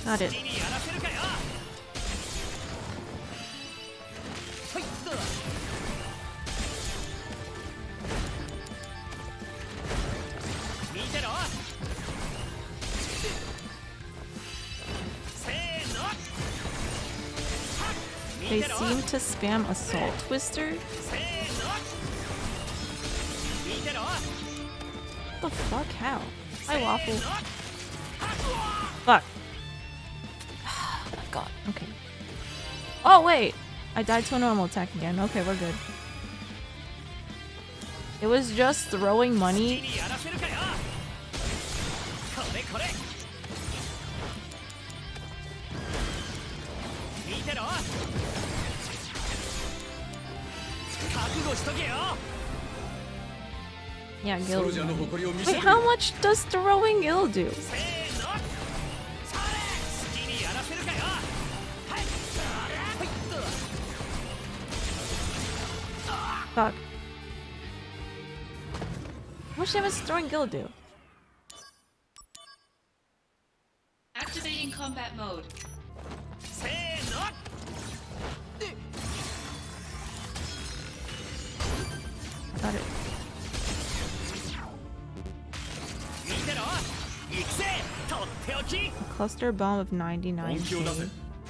Got it. They seem to spam Assault Twister. What the fuck? How? Hi, Waffle. Fuck. Oh my god. Okay. Oh, wait! I died to a normal attack again. Okay, we're good. It was just throwing money. Yeah, Gil. Wait, how much does throwing Gil do? Fuck. How much damage does throwing Gil do? Activating combat mode. Got it. A cluster bomb of 99k.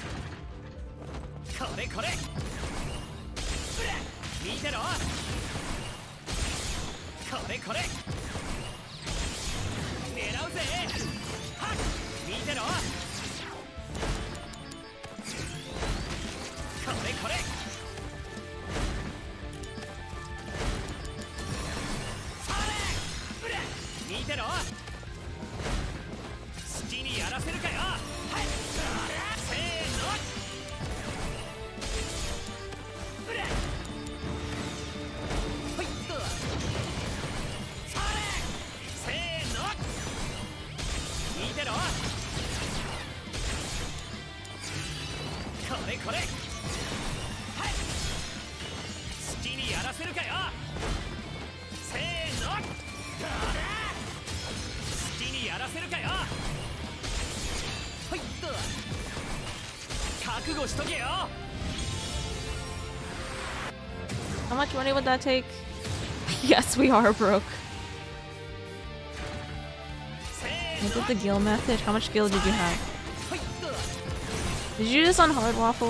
How much money would that take? Yes, we are broke. I did the Gil method. How much Gil did you have? Did you do this on hard, Waffle?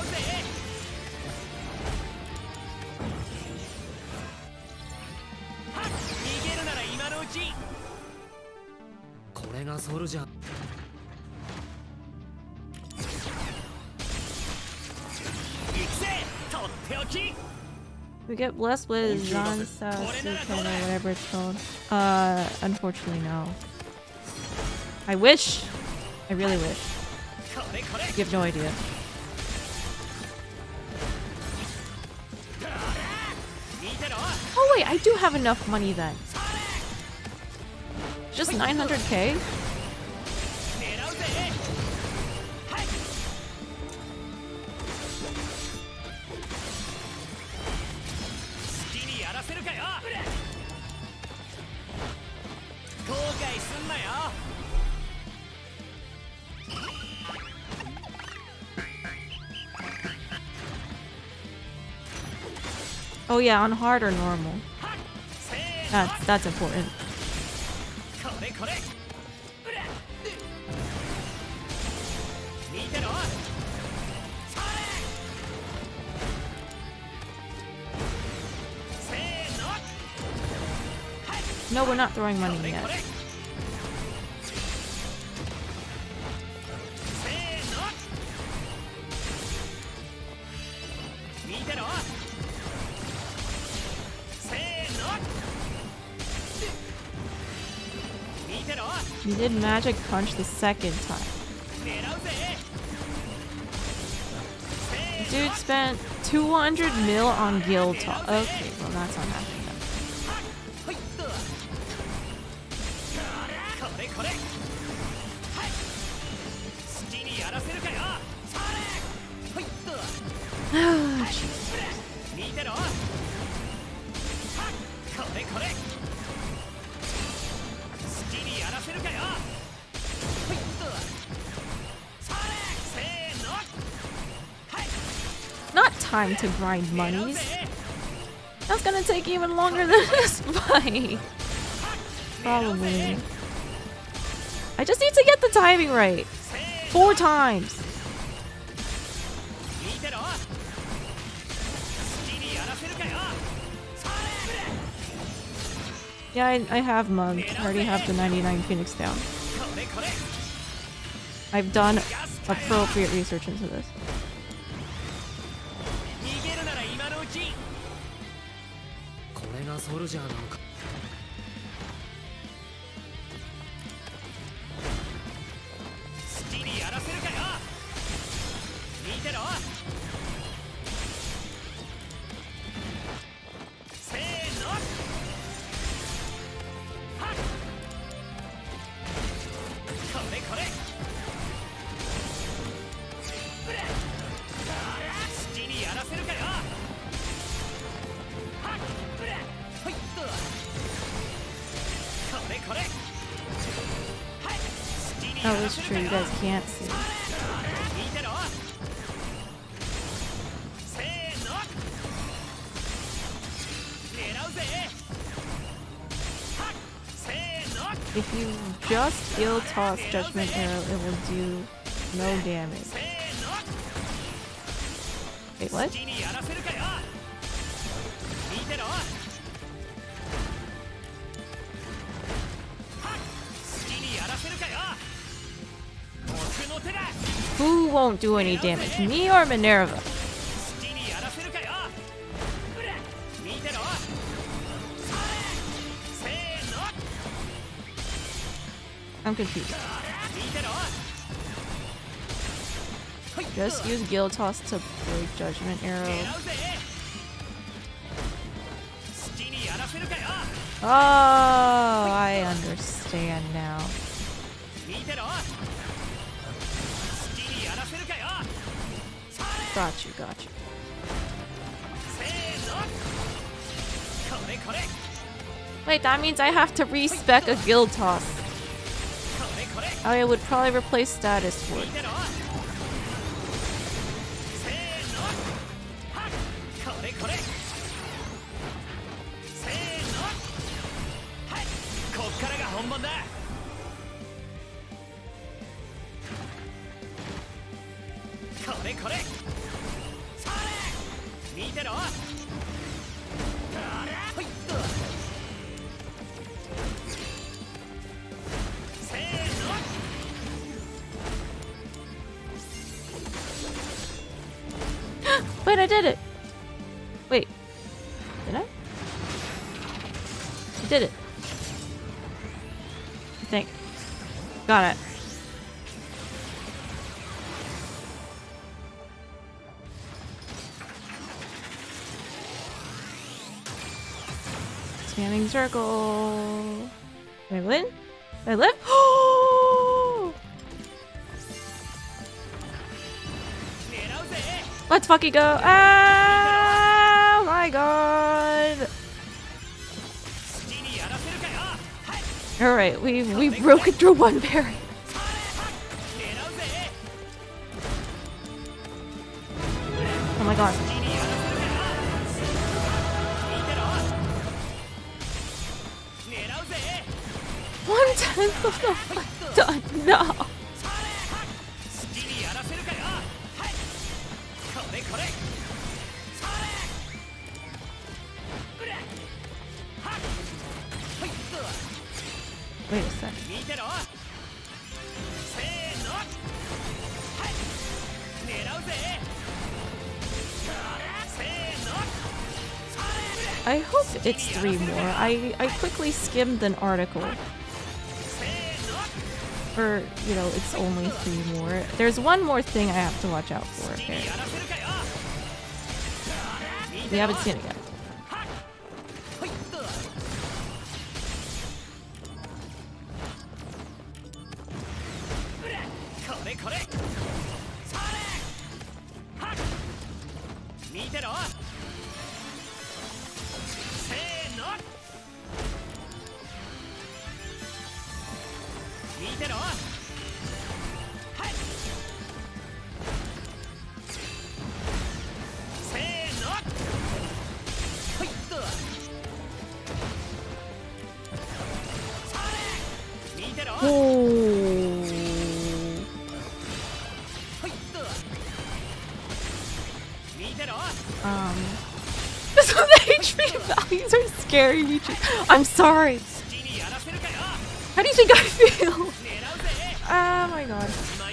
We get blessed with Zansasu or whatever it's called. Unfortunately no. I wish! I really wish. You have no idea. Oh wait, I do have enough money then. Just 900k? Oh yeah, on hard or normal. That's important. No, we're not throwing money yet. You did magic punch the second time. Dude spent 200 mil on Gil talk. Okay, well that's not happening then. Oh, jeez. time to grind monies. That's gonna take even longer than this fight. Probably. I just need to get the timing right. 4 times. Yeah, I have mugged. I already have the 99 Phoenix down. I've done appropriate research into this. Oh, that's true. You guys can't see. If you just skill toss Judgment Arrow, it will do no damage. Wait, what? Who won't do any damage? Me or Minerva? I'm confused. Just use Guild Toss to break Judgment Arrow. Oh, I understand now. Got you, got you. Wait, that means I have to respec a Guild Toss. I would probably replace Status for it. Wait, I did it! Wait. Did I? I did it. I think. Got it. Scanning circle. Did I win? Did I live? Let's fucking go! Oh my god! Alright, we broke it through one parry. Oh my god. 1/10 of the fight done. No. Wait a sec. I hope it's 3 more. I quickly skimmed an article. Or, you know, it's only 3 more. There's one more thing I have to watch out for, apparently. We haven't seen it yet. Oh. So the HP values are scaring me. I'm sorry. How do you think I feel? Oh my god.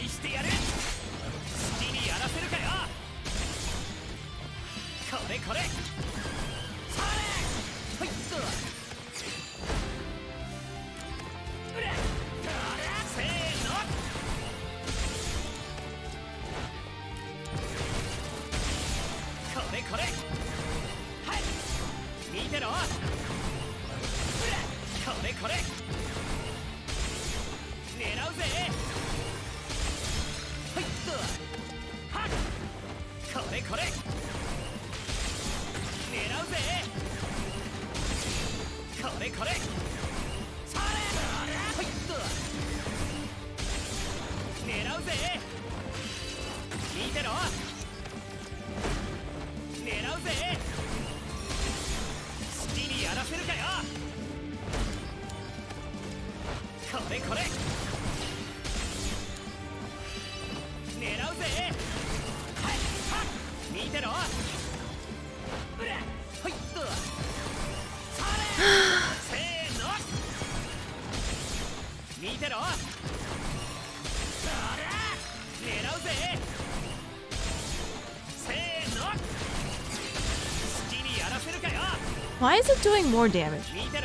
Why is it doing more damage?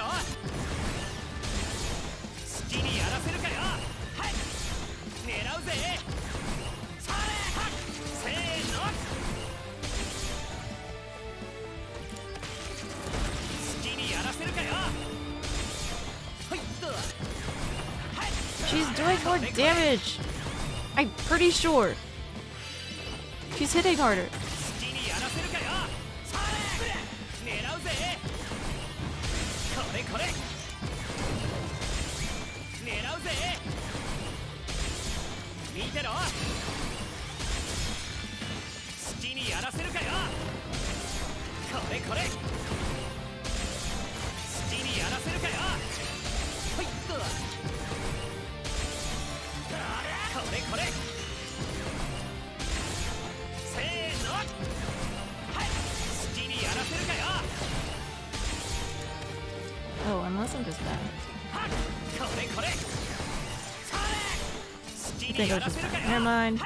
She's doing more damage. I'm pretty sure. She's hitting harder. Oh, unless I'm just bad. I think I was just bad. Never mind.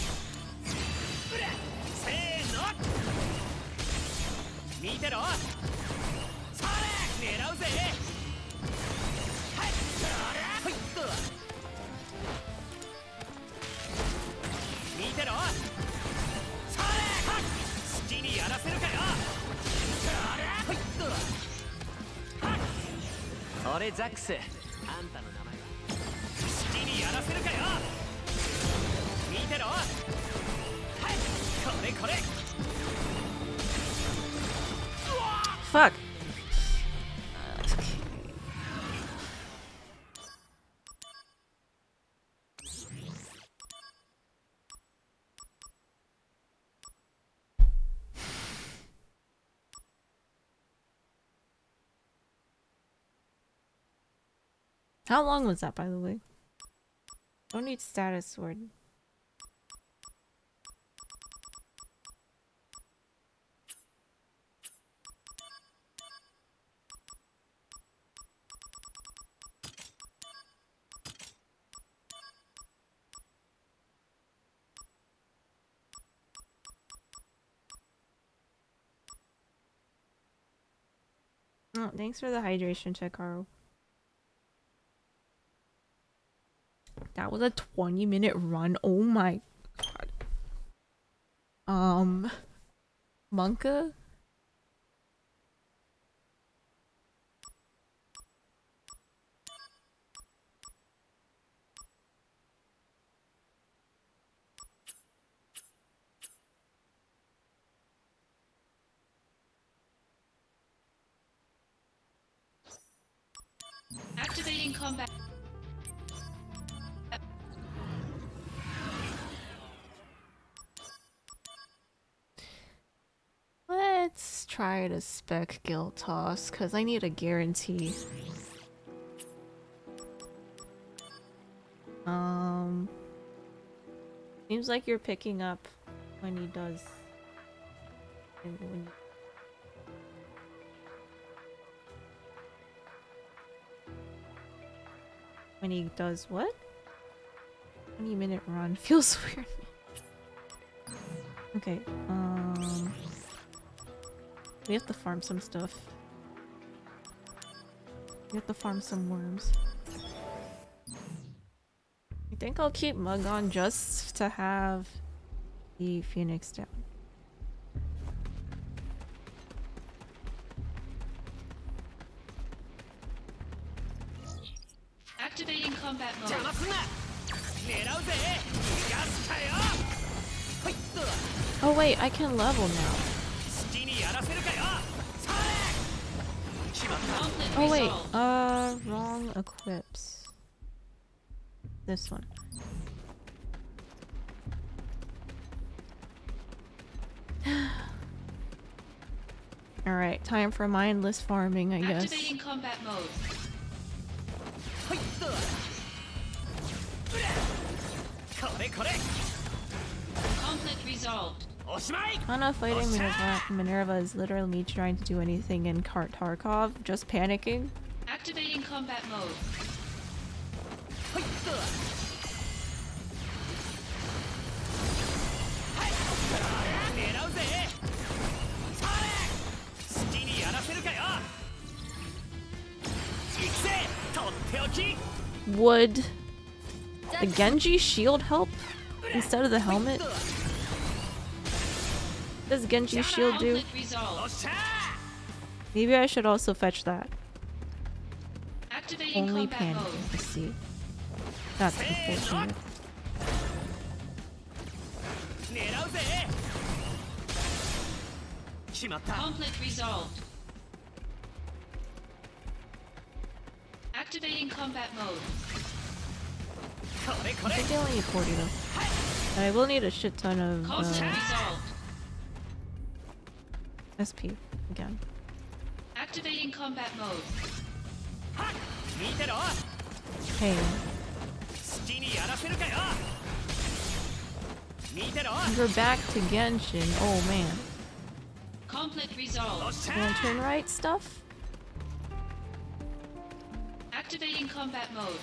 Fuck. How long was that, by the way? Don't need status sword. Oh, thanks for the hydration check, Haru. That was a 20-minute run. Oh my god. Monka? Activating combat. Let's try to spec guild toss, because I need a guarantee. Seems like you're picking up when he does. When he does what? 20-minute run feels weird. Okay, we have to farm some stuff. We have to farm some worms. I think I'll keep Mug on just to have the Phoenix down. Activating combat mode. Oh wait, I can level now. Conflict Oh wait, resolved. wrong equips. This one. Alright, time for mindless farming, I guess. Activating combat mode. Conflict resolved. Kana fighting Minerva is literally me trying to do anything in Tarkov, just panicking. Activating combat mode. Would the Genji shield help instead of the helmet? What does Genji shield do? Conflict resolved. Maybe I should also fetch that. Activating Only combat panicking. mode. Let's see. That's unfortunate. Conflict resolved. Activating combat mode. I think I only need 40 though. But I will need a shit ton of Conflict resolved. SP again. Activating combat mode. Hey. We're back to Genshin. Oh man. Conflict resolved. Lantern right stuff? Activating combat mode.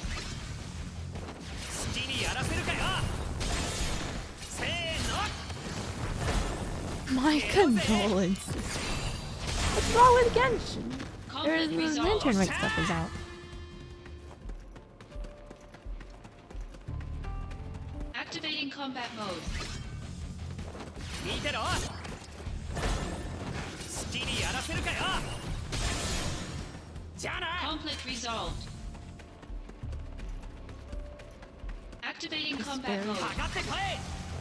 My condolences. What's wrong with Genshin? There's Conflict the resolved. lantern right stuff is out. Activating combat mode. Conflict resolved. Activating combat Despair. mode.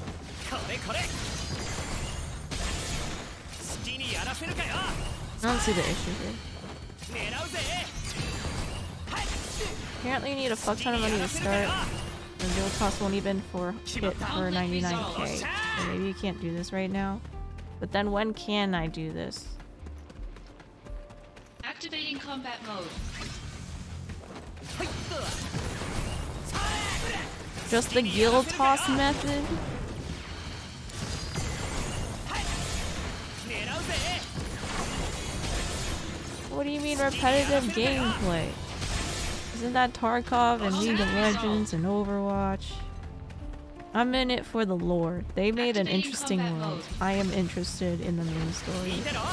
I don't see the issue here. Apparently you need a fuck ton of money to start. The guild cost won't even hit for 99k. So maybe you can't do this right now. But then when can I do this? Activating combat mode. Just the guild toss method? What do you mean repetitive gameplay? Isn't that Tarkov and League of Legends and Overwatch? I'm in it for the lore. They made an Activating interesting combat world. mode. I am interested in the main story.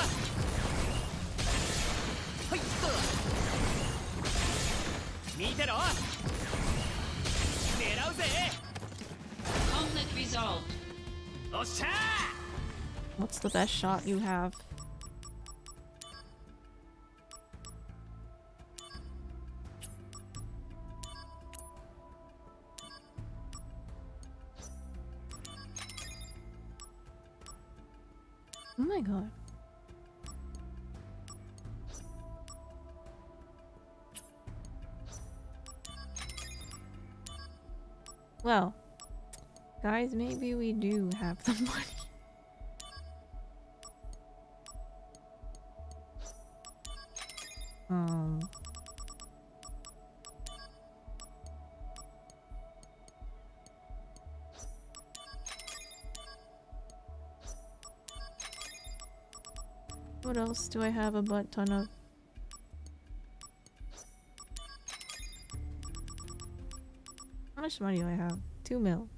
Conflict resolved. What's the best shot you have? Oh my god. Well, guys, maybe we do have the money. What else do I have a butt ton of? How much money do I have? 2 mil.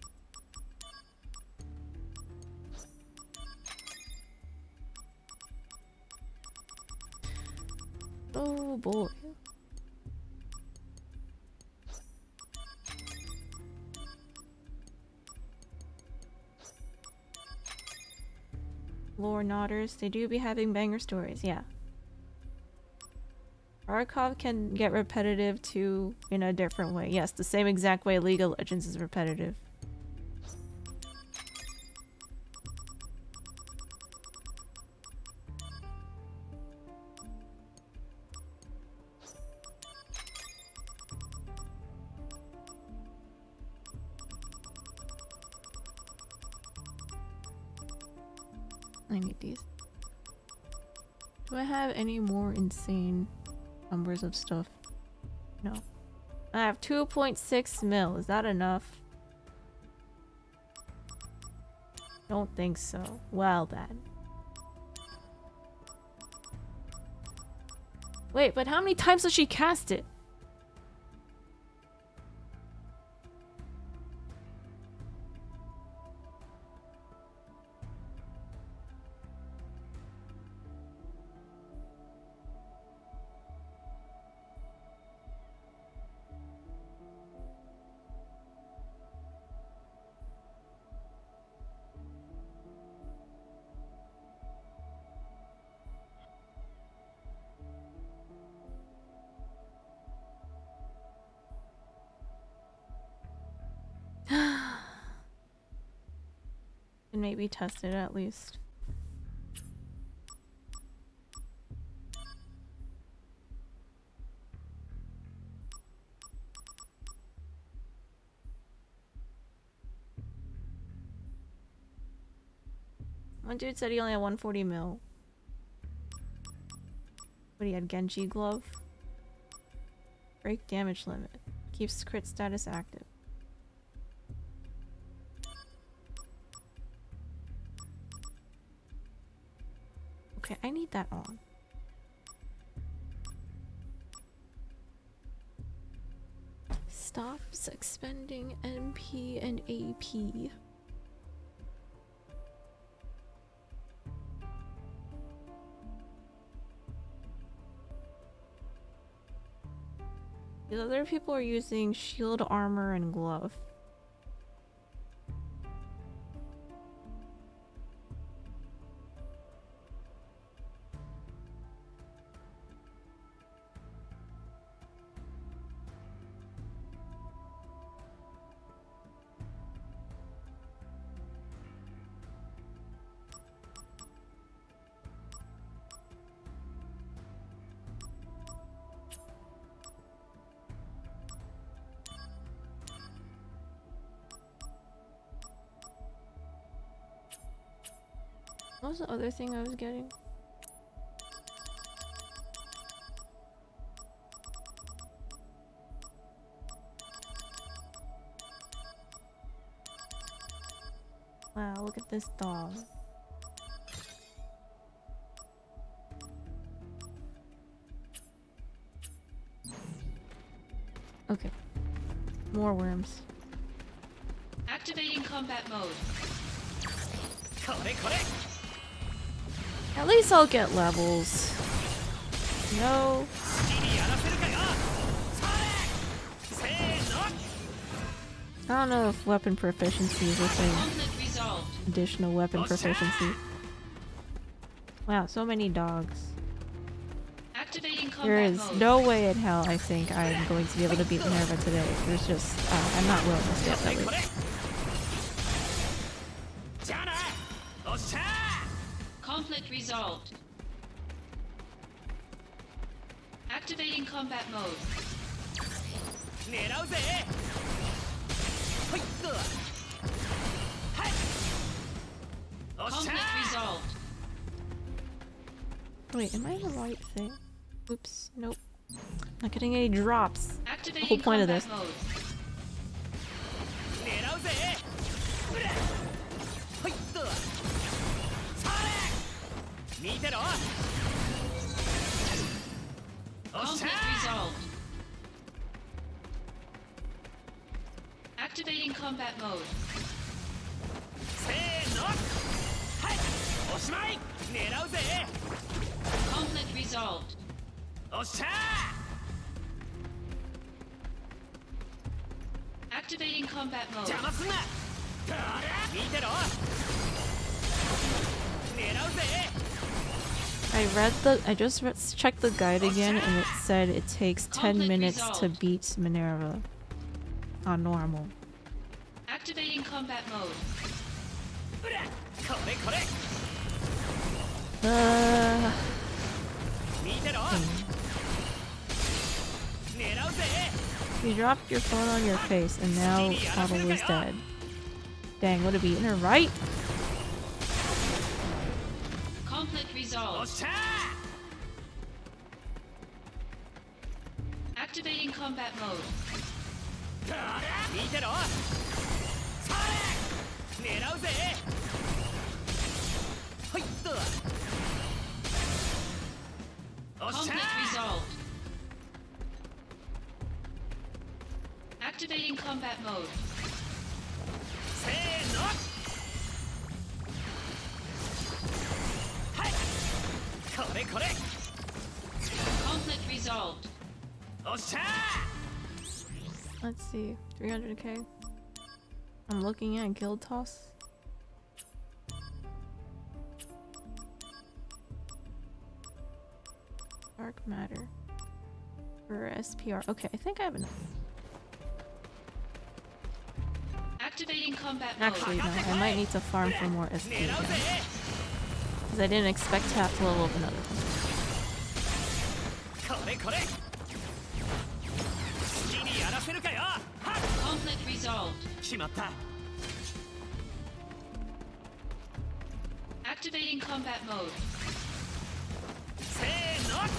Oh boy. Lore Nodders, they do be having banger stories, yeah. Archov can get repetitive too in a different way. Yes, the same exact way League of Legends is repetitive. I need these. Do I have any more insane numbers of stuff? No. I have 2.6 mil. Is that enough? Don't think so. Well then. Wait, but how many times does she cast it? And maybe test it at least. One dude said he only had 140 mil. But he had Genji glove. Break damage limit. Keeps crit status active. Okay, I need that on. Stops expending MP and AP. The other people are using shield, armor, and glove. What was the other thing I was getting? Wow, look at this dog. Okay. More worms. Activating combat mode. At least I'll get levels. No. I don't know if weapon proficiency is a thing. Conflict resolved. Additional weapon proficiency. Wow, so many dogs. Activating combat There is mode. no way in hell I think I'm going to be able to beat Minerva today. There's just, I'm not willing to step that way. Conflict resolved. Activating combat mode. Conflict resolved. Wait, am I in the right thing? Oops, nope. Not getting any drops. Activating The whole point of combat this. mode. Conflict resolved. Activating combat mode. せーのはいおしまい狙うぜ Conflict resolved. おっしゃ Activating combat ー mode. 邪魔すんな見てろ狙うぜ I just checked the guide again and it said it takes 10 minutes to beat Minerva on normal. Activating combat mode. うらこれこれ 見てろ狙うぜ You dropped your phone on your face and now Otto is dead. Dang, would have beaten her, right? Conflict おっ resolved. しゃ Activating combat mode. ー見てろそれ狙うぜはいっとおっしゃ Conflict resolved. Activating combat mode. せーのはいこれこれ Conflict resolved. おっしゃ Let's see. 300k. I'm looking at Guild Toss. Dark Matter. For SPR. Okay, I think I have enough. Activating combat mode. Actually, no. I might need to farm for more SP 狙う again. ぜ Because I didn't expect to have to level up another one. これこれ好きにやらせるかよはっ Conflict resolved. 決まった Activating combat mode. せーの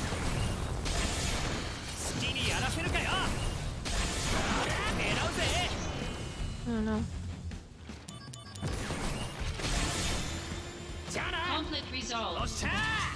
好きにやらせるかよ狙うぜ I don't know. じゃあな Conflict お resolved. っしゃ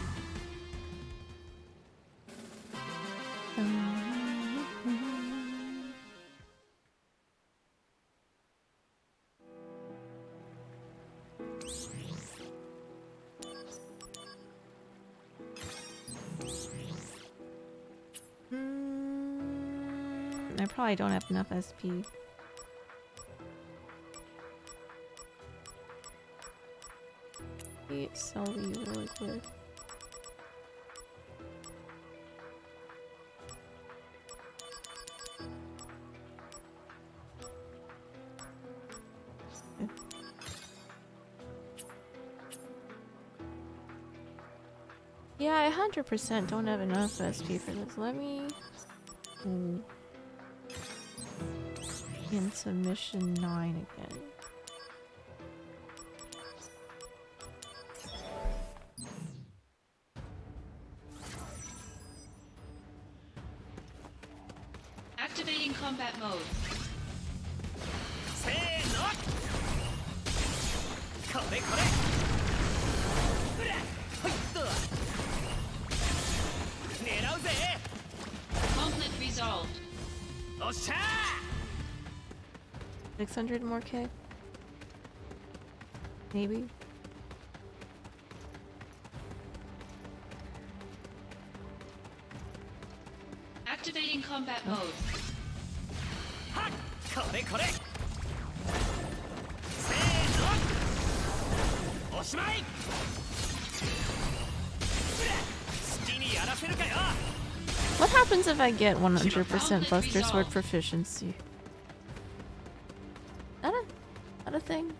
I probably don't have enough SP. Sell these really quick. Yeah, I 100% don't have enough SP for this. Let me go into mission 9 again. Activating combat mode. せーのこれこれうらほいっと狙うぜ Conflict resolved. おっしゃ 600 more K? Maybe? Activating combat mode. はっこれこれせーのおしまいうら好きにやらせるかよ What happens if I get 100% Buster Sword proficiency? That a thing?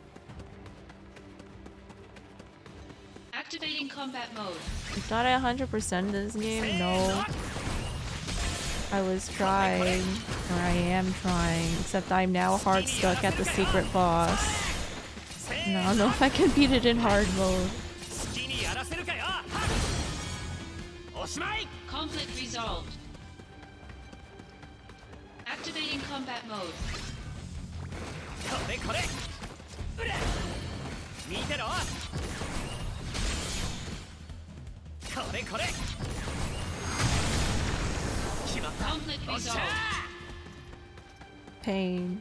Activating combat mode. I thought I 100% this game? No. I was trying, or I am trying, except I'm now hard stuck at the secret boss. And I don't know if I can beat it in hard mode. 好きにやらせるかよおしまい Conflict resolved. Activating combat mode. これこれうら見てろこれこれ決まった Conflict おっしゃ resolved. Pain.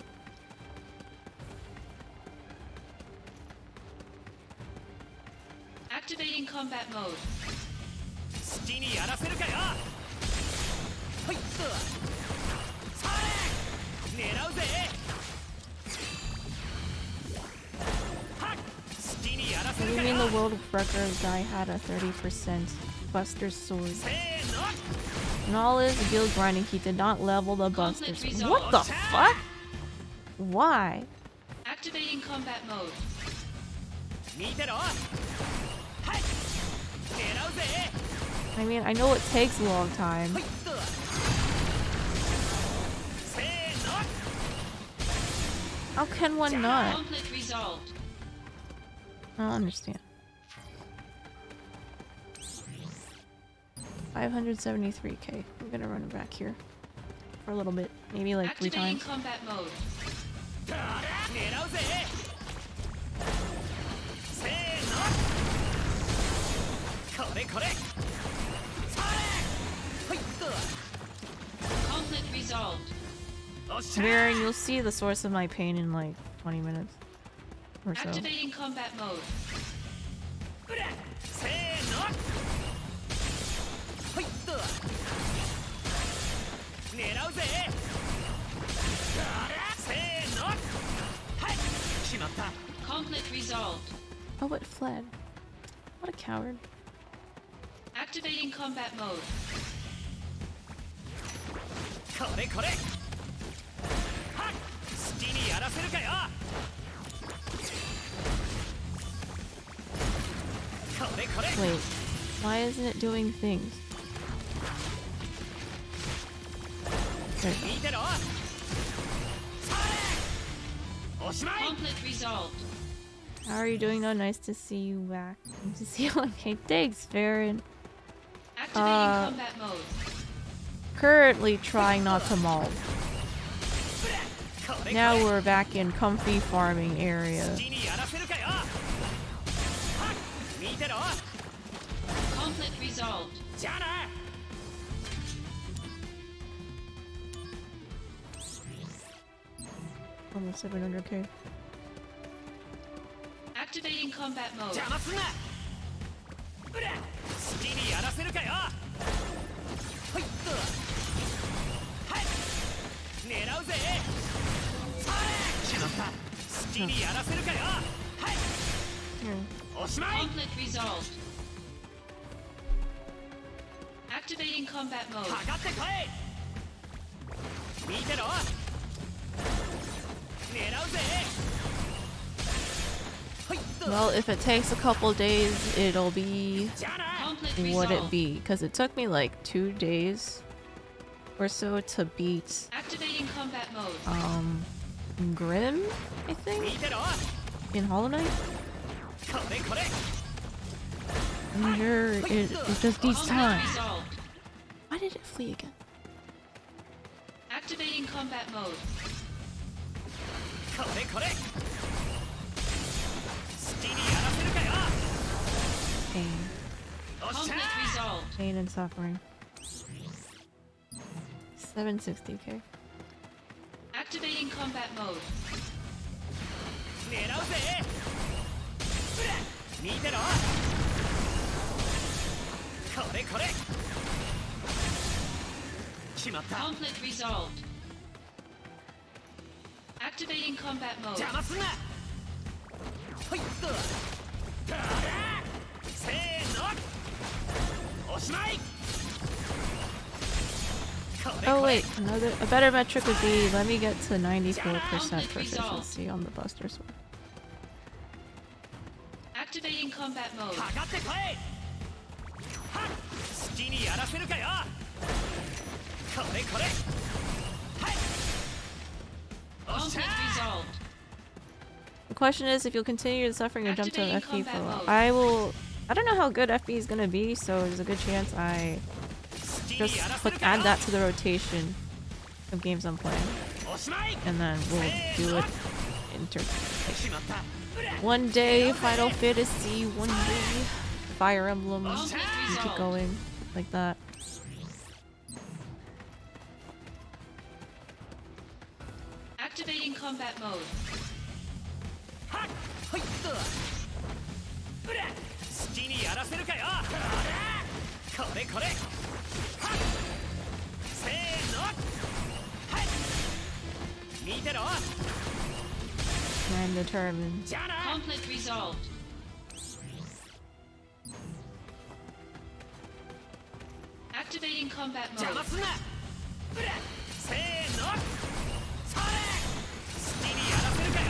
Activating combat mode. 好きにやらせるかよはいっとそれ狙うぜはっ好きにやら What せ do る you か mean よ the world record guy had a 30% Buster Sword? せーの In all his guild grinding, he did not level the Buster Conflict Sword. What the resolved. fuck? Why? Activating combat mode. 見てろはい狙うぜ I mean, I know it takes a long time. はいっとせーの How can one not? Conflict resolved. I don't understand. 573k. I'm gonna run it back here for a little bit, maybe like 3 Activating times. combat mode. 狙うぜせーのこれこれそれはいっ Conflict resolved. とおっしゃ Mirroring, you'll see the source of my pain in like 20 minutes or so. Activating combat mode. うらせーのはいっと狙うぜせーのはい決まった Conflict resolved. Oh, it fled. What a coward. Activating combat mode. これこれはっ好きにやらせるかよこれこれ Wait, why isn't it doing things? There. 見てろそれおしまい Conflict resolved. How are you doing though? Nice to see you back. Nice to see you. Okay, thanks, Baron. Activating combat mode. Currently trying not to maul. これ Now we're back in comfy farming area. 好きにやらせるかよはっ見てろ Conflict resolved. じゃあな Almost 700k. Activating combat mode. 邪魔すんなうら好きにやらせるかよはいっとはい狙うぜそれ決まった好きにやらせるかよはい Here. おしまい Conflict resolved. Activating combat mode. かかってこい見てろ狙うぜはいっと Well, if it takes a couple days, it'll be じゃあな Conflict what it resolved. be. Because it took me like 2 days or so to beat Activating combat mode. Grim, I 見 think, てろ in Hollow Knight. これこれ I'm sure it just needs Conflict time. resolved. Why did it flee again? Activating combat mode. これこれ好きにやらせるかよ Pain. おっしゃ Conflict resolved. Pain and suffering. 760k. Activating combat mode. 狙うぜうら見てろこれこれ決まった Conflict resolved. Activating combat mode. 邪魔すんなはいっとせーのおしまい Oh wait, a better metric would be let me get to 94% proficiency on the Buster Sword. Activating combat mode. かかってこいはっ好きにやらせるかよこれこれはいおっしゃ Conflict resolved. The question is if you'll continue the suffering or jump to Activating FP for a while. combat I don't know how good FP is gonna be, so there's a good chance I 好き just にやらせるか add よ that to the rotation of games I'm playing. おしまい And then we'll do it inter 決まったうら one day Final Fantasy, one day Fire Emblem. Conflict You keep resolved. going like that. Activating combat mode. はっほいっとうら好きにやらせるかよこれこれはっせーのはい見てろ I'm determined. じゃあな Conflict resolved. Activating combat 邪 mode. 魔すんなうらせーのそれ好きにやらせるかよ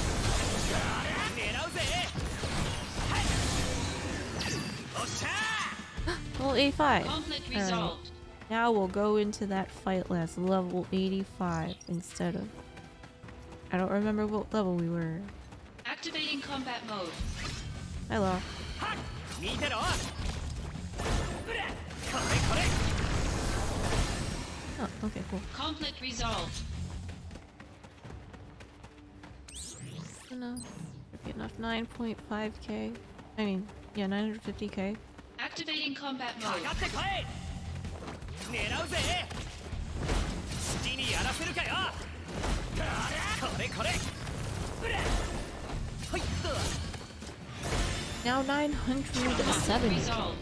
狙うぜはいおっしゃー Level 85. Conflict Alright. resolved. Now we'll go into that fight last level 85 instead of... I don't remember what level we were. Activating combat mode. Hello. はっ見てろうらこれこれ Oh, okay, cool. Conflict resolved. Enough. Should be enough. 9.5k. I mean, yeah, 950k. Activating combat か mode. かってこい狙うぜ好きにやらせるかよこれこれうらほいっと Now Conflict 970. resolved.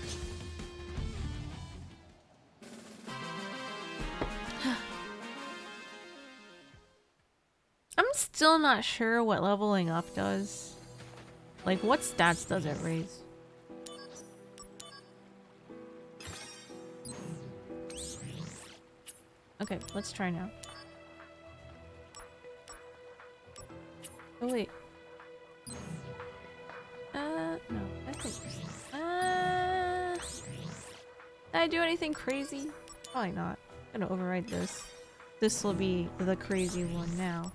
I'm still not sure what leveling up does. Like, what stats does it raise? Okay, let's try now. Oh wait. No, I think. Did I do anything crazy? Probably not. I'm gonna override this. This will be the crazy one now.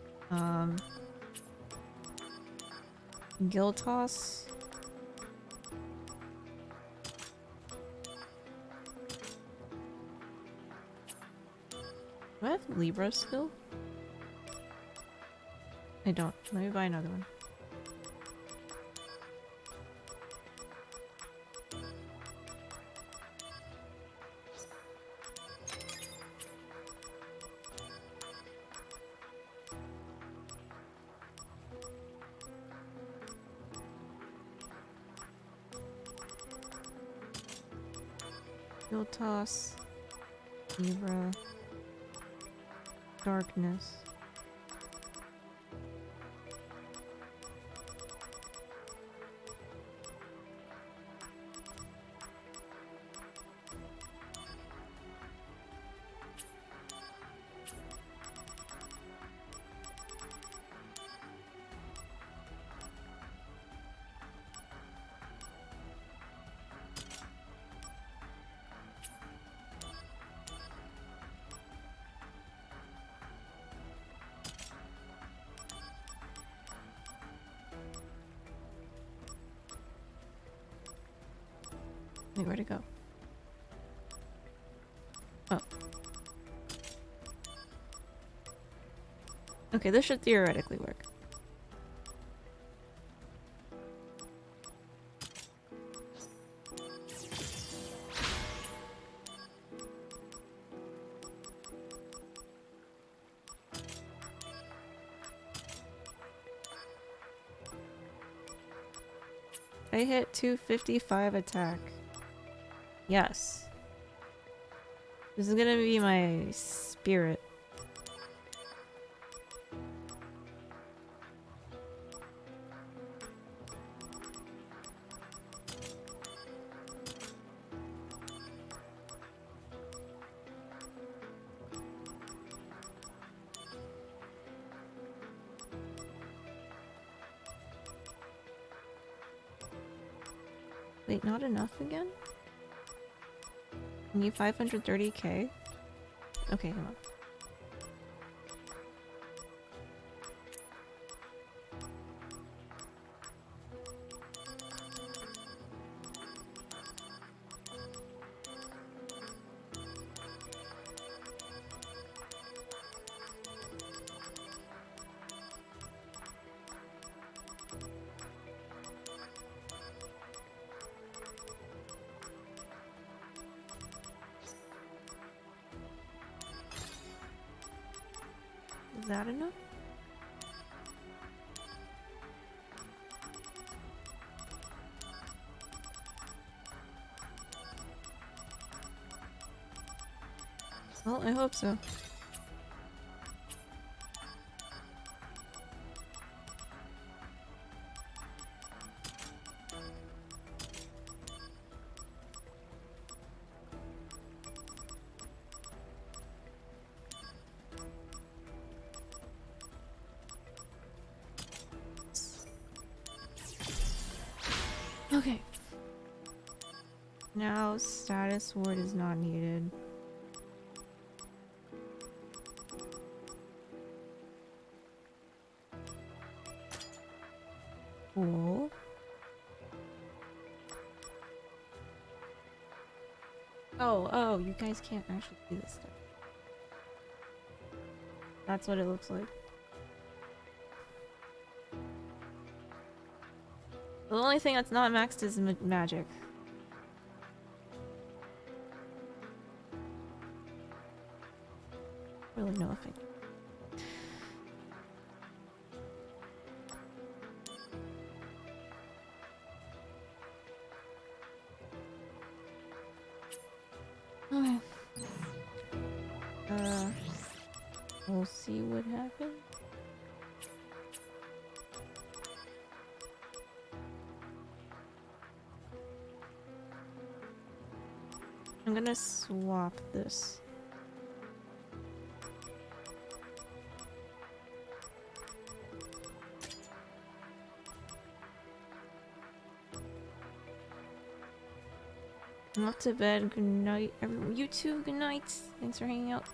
Guild toss. Do I have Libra still? I don't. Let me buy another one. Guild toss. Libra. Darkness. Wait, where'd it go? Oh. Okay, this should theoretically work. I hit 255 attack. Yes. This is gonna be my spirit. Wait, not enough again? I need 530k? Okay, come on. that enough? Well, I hope so. Okay. Now status word is not needed. Cool. Oh, you guys can't actually do this stuff. That's what it looks like. The only thing that's not maxed is magic. Really no effect. Okay. We'll see what happens. I'm gonna swap this. I'm off to bed. Good night, everyone. You too. Good night. Thanks for hanging out.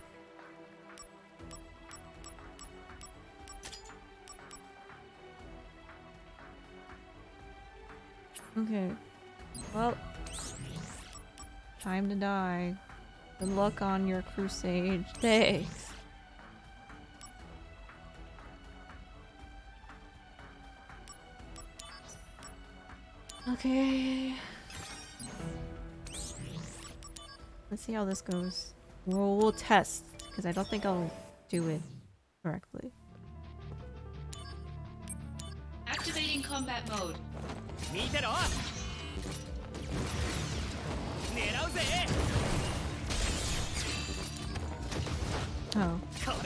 Okay. Well, time to die. Good luck on your crusade. Thanks. Okay. Let's see how this goes. We'll test, because I don't think I'll do it correctly. Activating combat mode. Oh.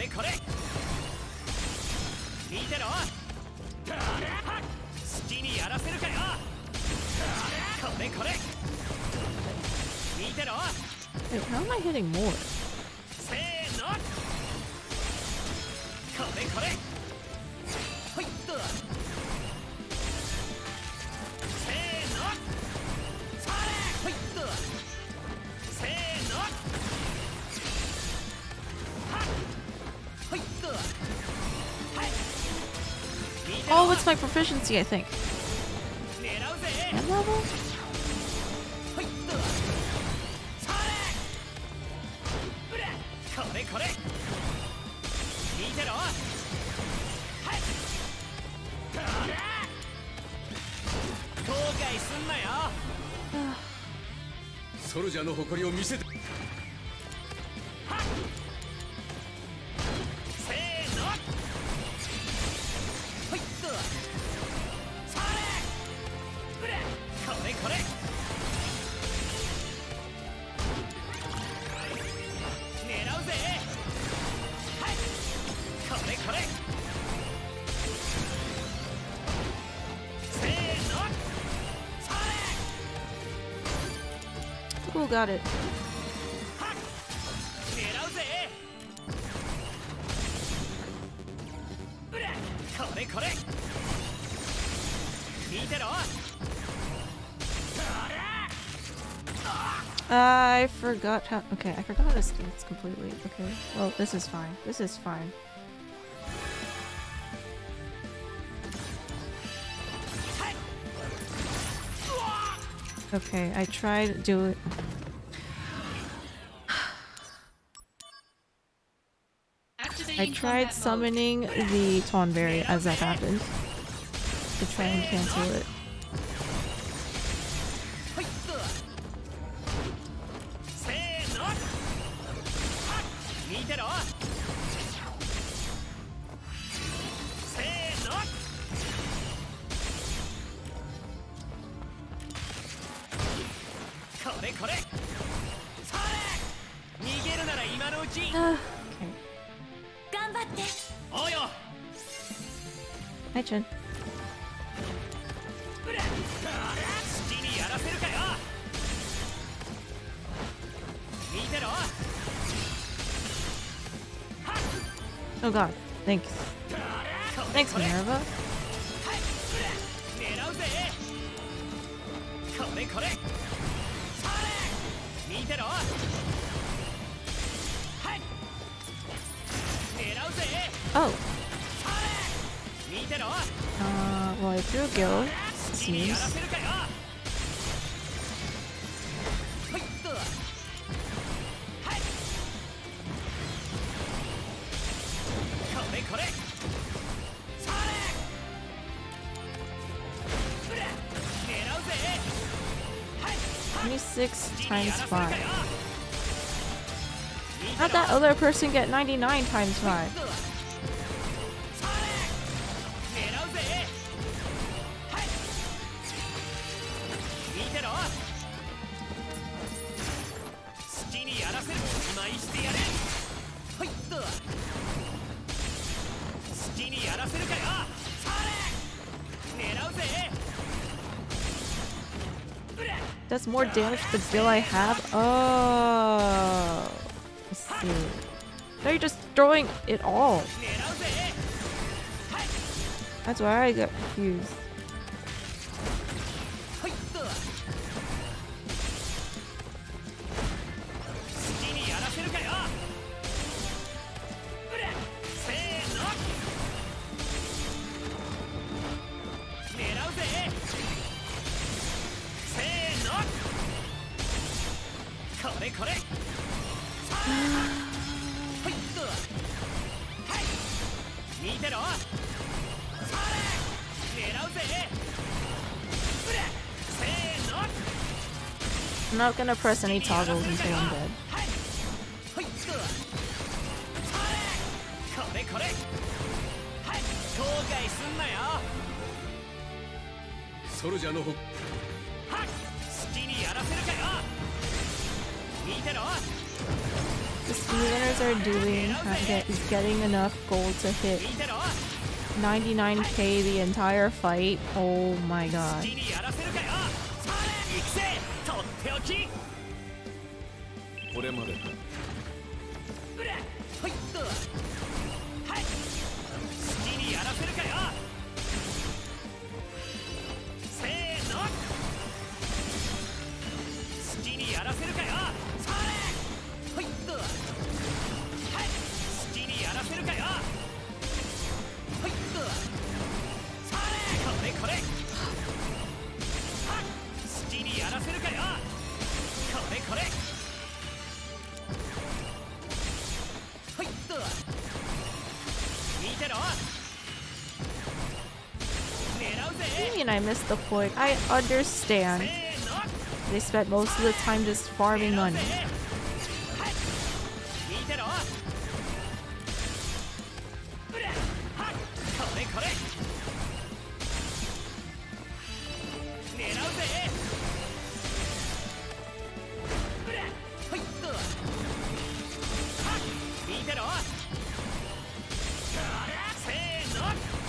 Wait, how am I hitting more? Oh, it's my proficiency, I think. Hand level? Cool, got it. I forgot how. Okay, I forgot how to stance completely. Okay, well, this is fine. This is fine. Okay, I tried to do it. I tried summoning the Tonberry as that happened to try and cancel it. れこれそれ逃げるなら今のうち Okay. 頑張って。 おうよ Hi, Chin. 好きにやらせるかよ見てろ Oh god. Thanks. Thanks, Minerva. 狙うぜこれこれそれ見てろはい狙うぜ Oh. 見てろ Well, I threw Gil. 好きにやら Seems. せるかよはいっとはいこれこれそれ狙うぜはい 26 times 好きにやらせるか 5. よ How'd that other person get 99 times 5? 狙うぜはい見てろ好きにやらせる今井してやれはいっと好きにやらせるかよそれ狙うぜ Does more damage to the Gil I have? Oh. I see. They're just throwing it all. 狙うぜ That's why I got confused. はいっと好きにやらせるかよせーの狙うぜせーのこれこれはいっとはい見てろそれ狙うぜせーの I'm not gonna press any toggles until I'm dead. はいっとこれこれはい後悔すんなよソルジャーの方はっ好きにやらせるかよ見てろ The speedrunners are doing is getting enough gold to hit 見てろ 99k the entire fight. Oh my 好 god. きにやらせるかよ行くぜとっておきこれまでだはいっとはい好きにやらせるかよせーの好きにやらせるかよそれはいっとはい好きにやらせるかよはいっとそれこれこれはっ好きにやらせるかよこれこれはいっと見てろ狙うぜ What do you mean I missed the point? I understand. せーの They spent most of the time just farming money. はい見てろはっこれこれ狙うぜはいっとはっ見てろせーの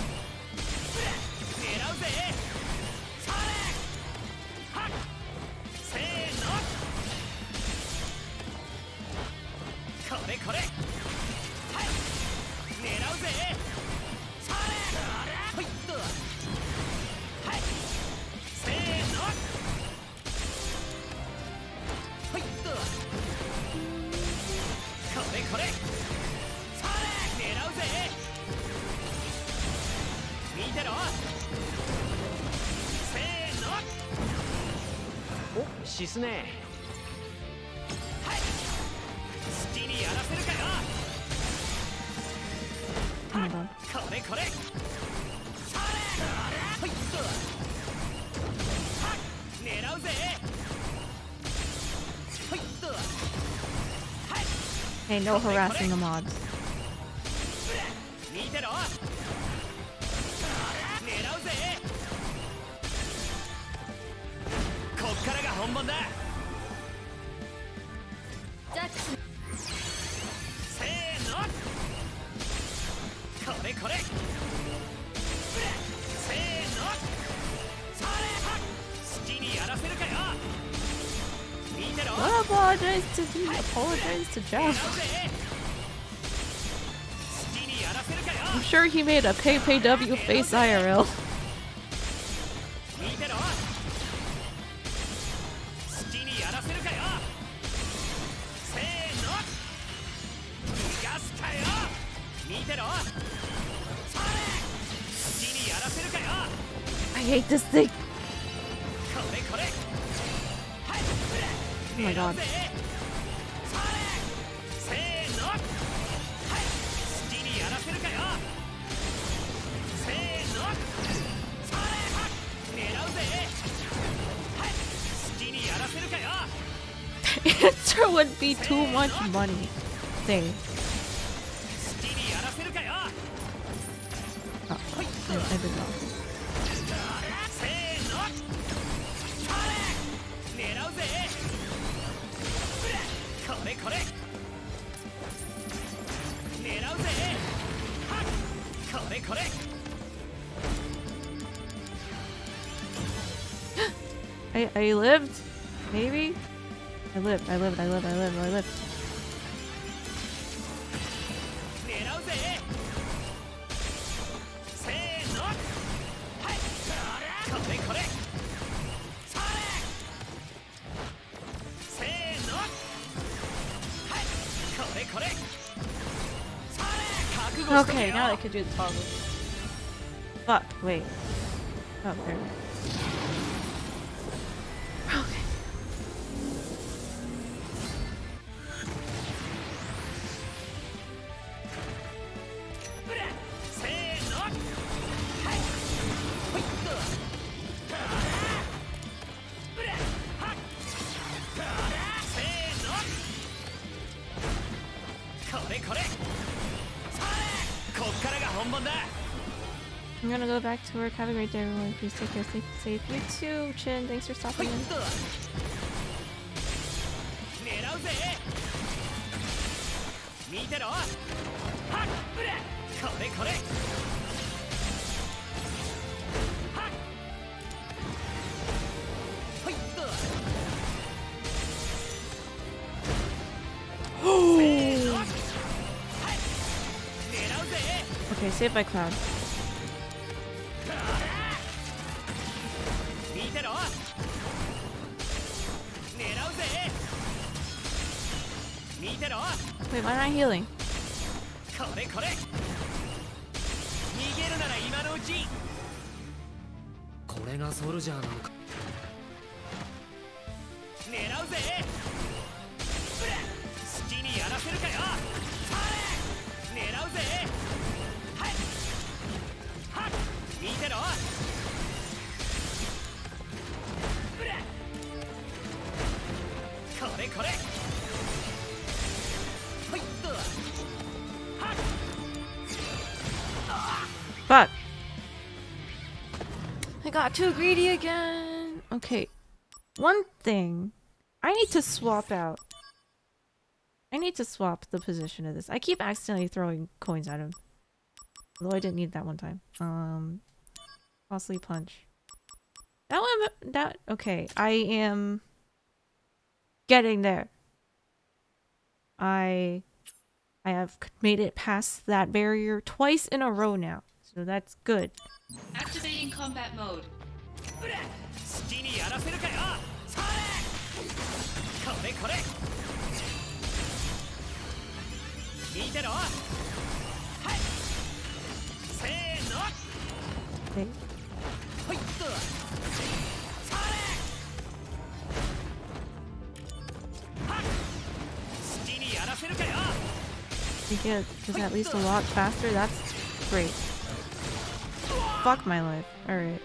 狙うぜそれはっせーのこれこれはい狙うぜそれはいっとはいせーのはいっとこれこれそれ狙うぜ見てろせーのおシスネはい好きにやらせるかよ Oh my god. これこれそれはいっとはっ狙うぜはいっとはい Hey, no harassing the mods. 見てろ狙うぜこっからが本番だこれこれせーのそれは好きにやらせるかよ見てろ Don't apologize to me. Apologize to Jeff. 好きにやらせるかよ I'm sure he made a PayPayW face IRL. 見てろ好きにやらせるかよせーの逃がすかよ見てろそれ好きにやらせるかよ I hate this thing. これこれはい Oh my god. それせーのはい好きにやらせるかよせーのそれは狙うぜはい好きにやらせるかよ Answer would be too much money. Thing. 好きにやらせるかよ Oh, I did not. せーのそれ狙うぜこれこれ狙うぜはっこれこれ I lived? Maybe? I lived. 狙うぜせーのはいこれこれそれせーのはいこれこれそれ覚悟して Okay, now I can do the toggle. Fuck, wait. Oh, there. Okay. せーのはいほいっとはっせーのこれこれそれこっからが本番だ I'm gonna go back to work. Have a great day, everyone. Please take care. Stay safe. You too, Chin. Thanks for ほ stopping いっ in. と狙うぜ見てろはっこれこれはっほいっとせーのはい狙うぜ Okay, saved by Cloud. 見てろ狙うぜ見てろ Wait, why am I healing? これこれ逃げるなら今のうちこれがソルジャーなのか。 狙うぜ好きにやらせるかよそれ狙うぜはいはっ見てろこれこれほいっとはっ Fuck. I got too greedy again. Okay. One thing. I need to swap out. I need to swap the position of this. I keep accidentally throwing coins at him. Although I didn't need that one time. Costly punch. That one, okay. I am getting there. I have made it past that barrier twice in a row now. So that's good. Activating combat mode. 好きにやらせるかよそれこれこれ見てろはいせーの Okay. ほいっとそれはっ好きにやらせるかよ I get is at least a lot faster. That's great. Fuck my life. Alright.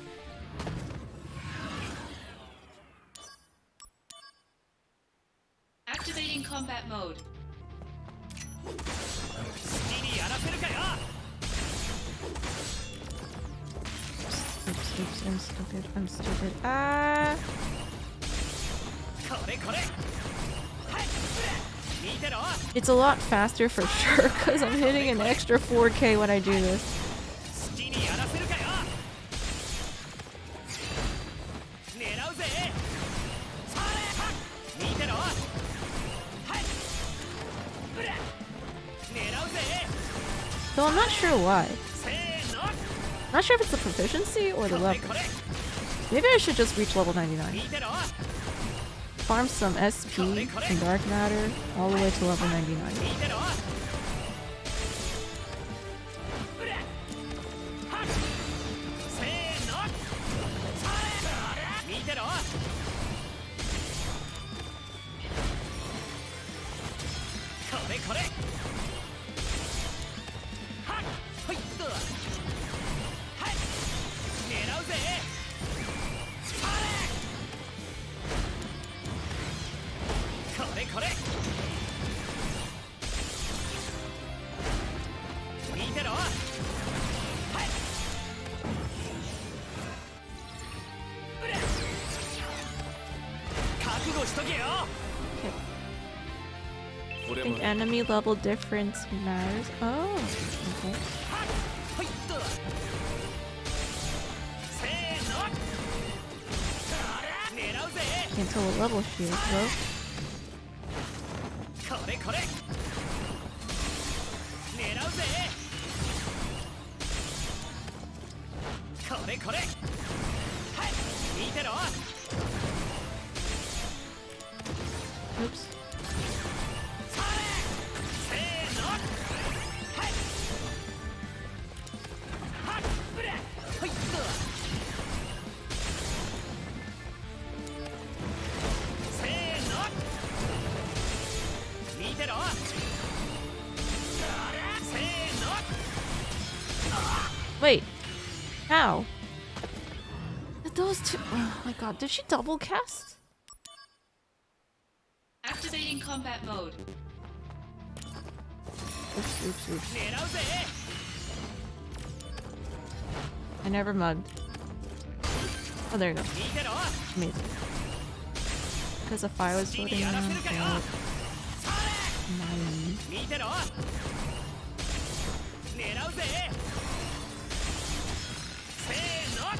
Activating combat mode. 好きにやらせるかよ Oops, oops, I'm stupid. I'm stupid. Ah! これこれはい It's a lot faster for sure because I'm hitting an extra 4K when I do this. 好きにやらせるかよ。狙うぜ。それ見てろ。はいブラ狙うぜ。 So I'm not sure why. せーの Not sure if it's the proficiency or the level. これ Maybe I should just reach level 99. 見てろ。 Farm some SP and Dark Matter all the way to level 99. 見てろ。ブラはっせーのそれ見てろ。これこれ。はっほいっと。はい狙うぜ。それこれこれ見てろ。はいうら覚悟しとけよ。 I think enemy level difference matters. Oh, okay. はっほいっとせーの狙うぜ。 Can't tell what level she is though. これこれ狙うぜ。これこれはい見てろ。 Oops. それせーのはいはっぶらほいっとせーの見てろ。せーの Wait. How? Did those two? Oh my god, did she double cast? Activating combat mode. Oops, oops, oops. 狙うぜ。 I never mugged. Oh, there you go. 見てろ。 Amazing. Because the fire was floating around. Oh, 9. 見てろ。狙うぜ。せーの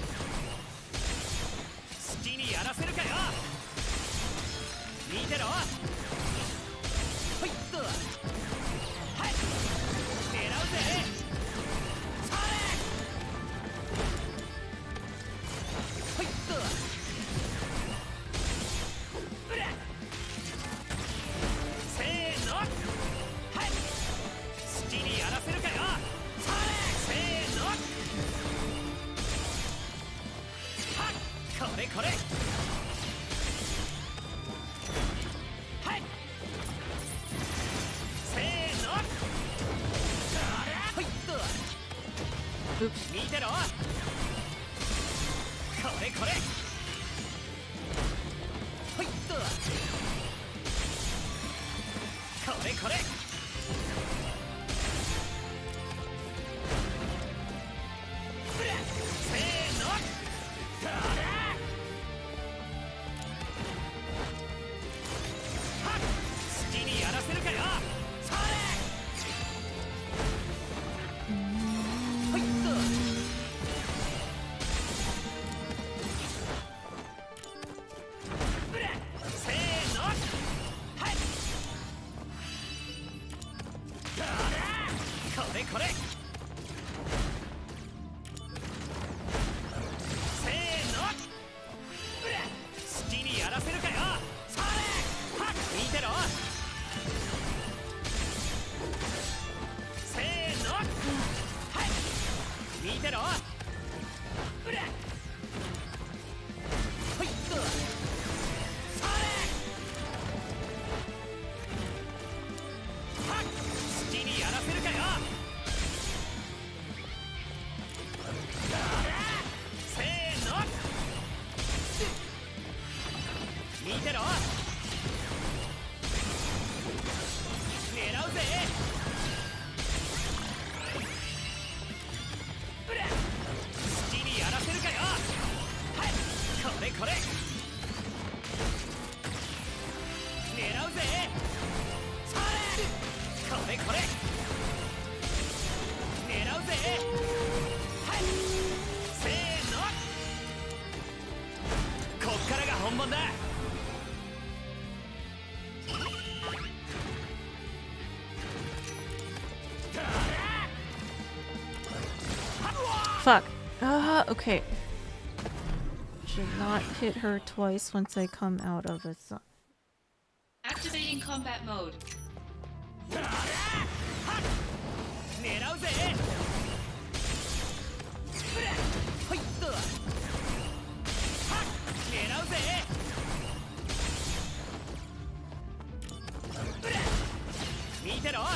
好きにやらせるかよ。見てろ。ほいっとはい狙うぜ。それほいっとうらせーのはい好きにやらせるかよ。それせーのはっこれこれはいせーのほいっと Oops. 見てろ。これこれほいっとこれこれブラせーのこれはっ好きにやらせるかよ。それほいっとブラせーのはいこれこれせーのブラ好きにやらせるかよ。それはっ見てろ。せーのはい見てろ。ブラほいっとそれはっ好きにやらせるかよ。せーの見てろ。狙うぜ。ブラ好きにやらせるかよ。 Fuck. Okay. Should not hit her twice once I come out of a zone. Activating combat mode. 狙うぜ。はいっと。狙うぜ。見てろ。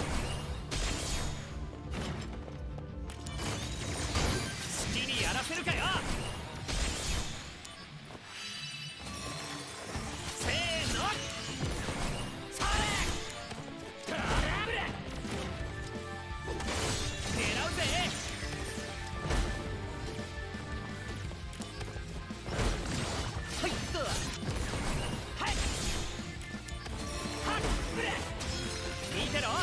好きにやらせるかよ。せーの。それ。狙うぜ。はいっと。はい。はっ。見てろ。はっ。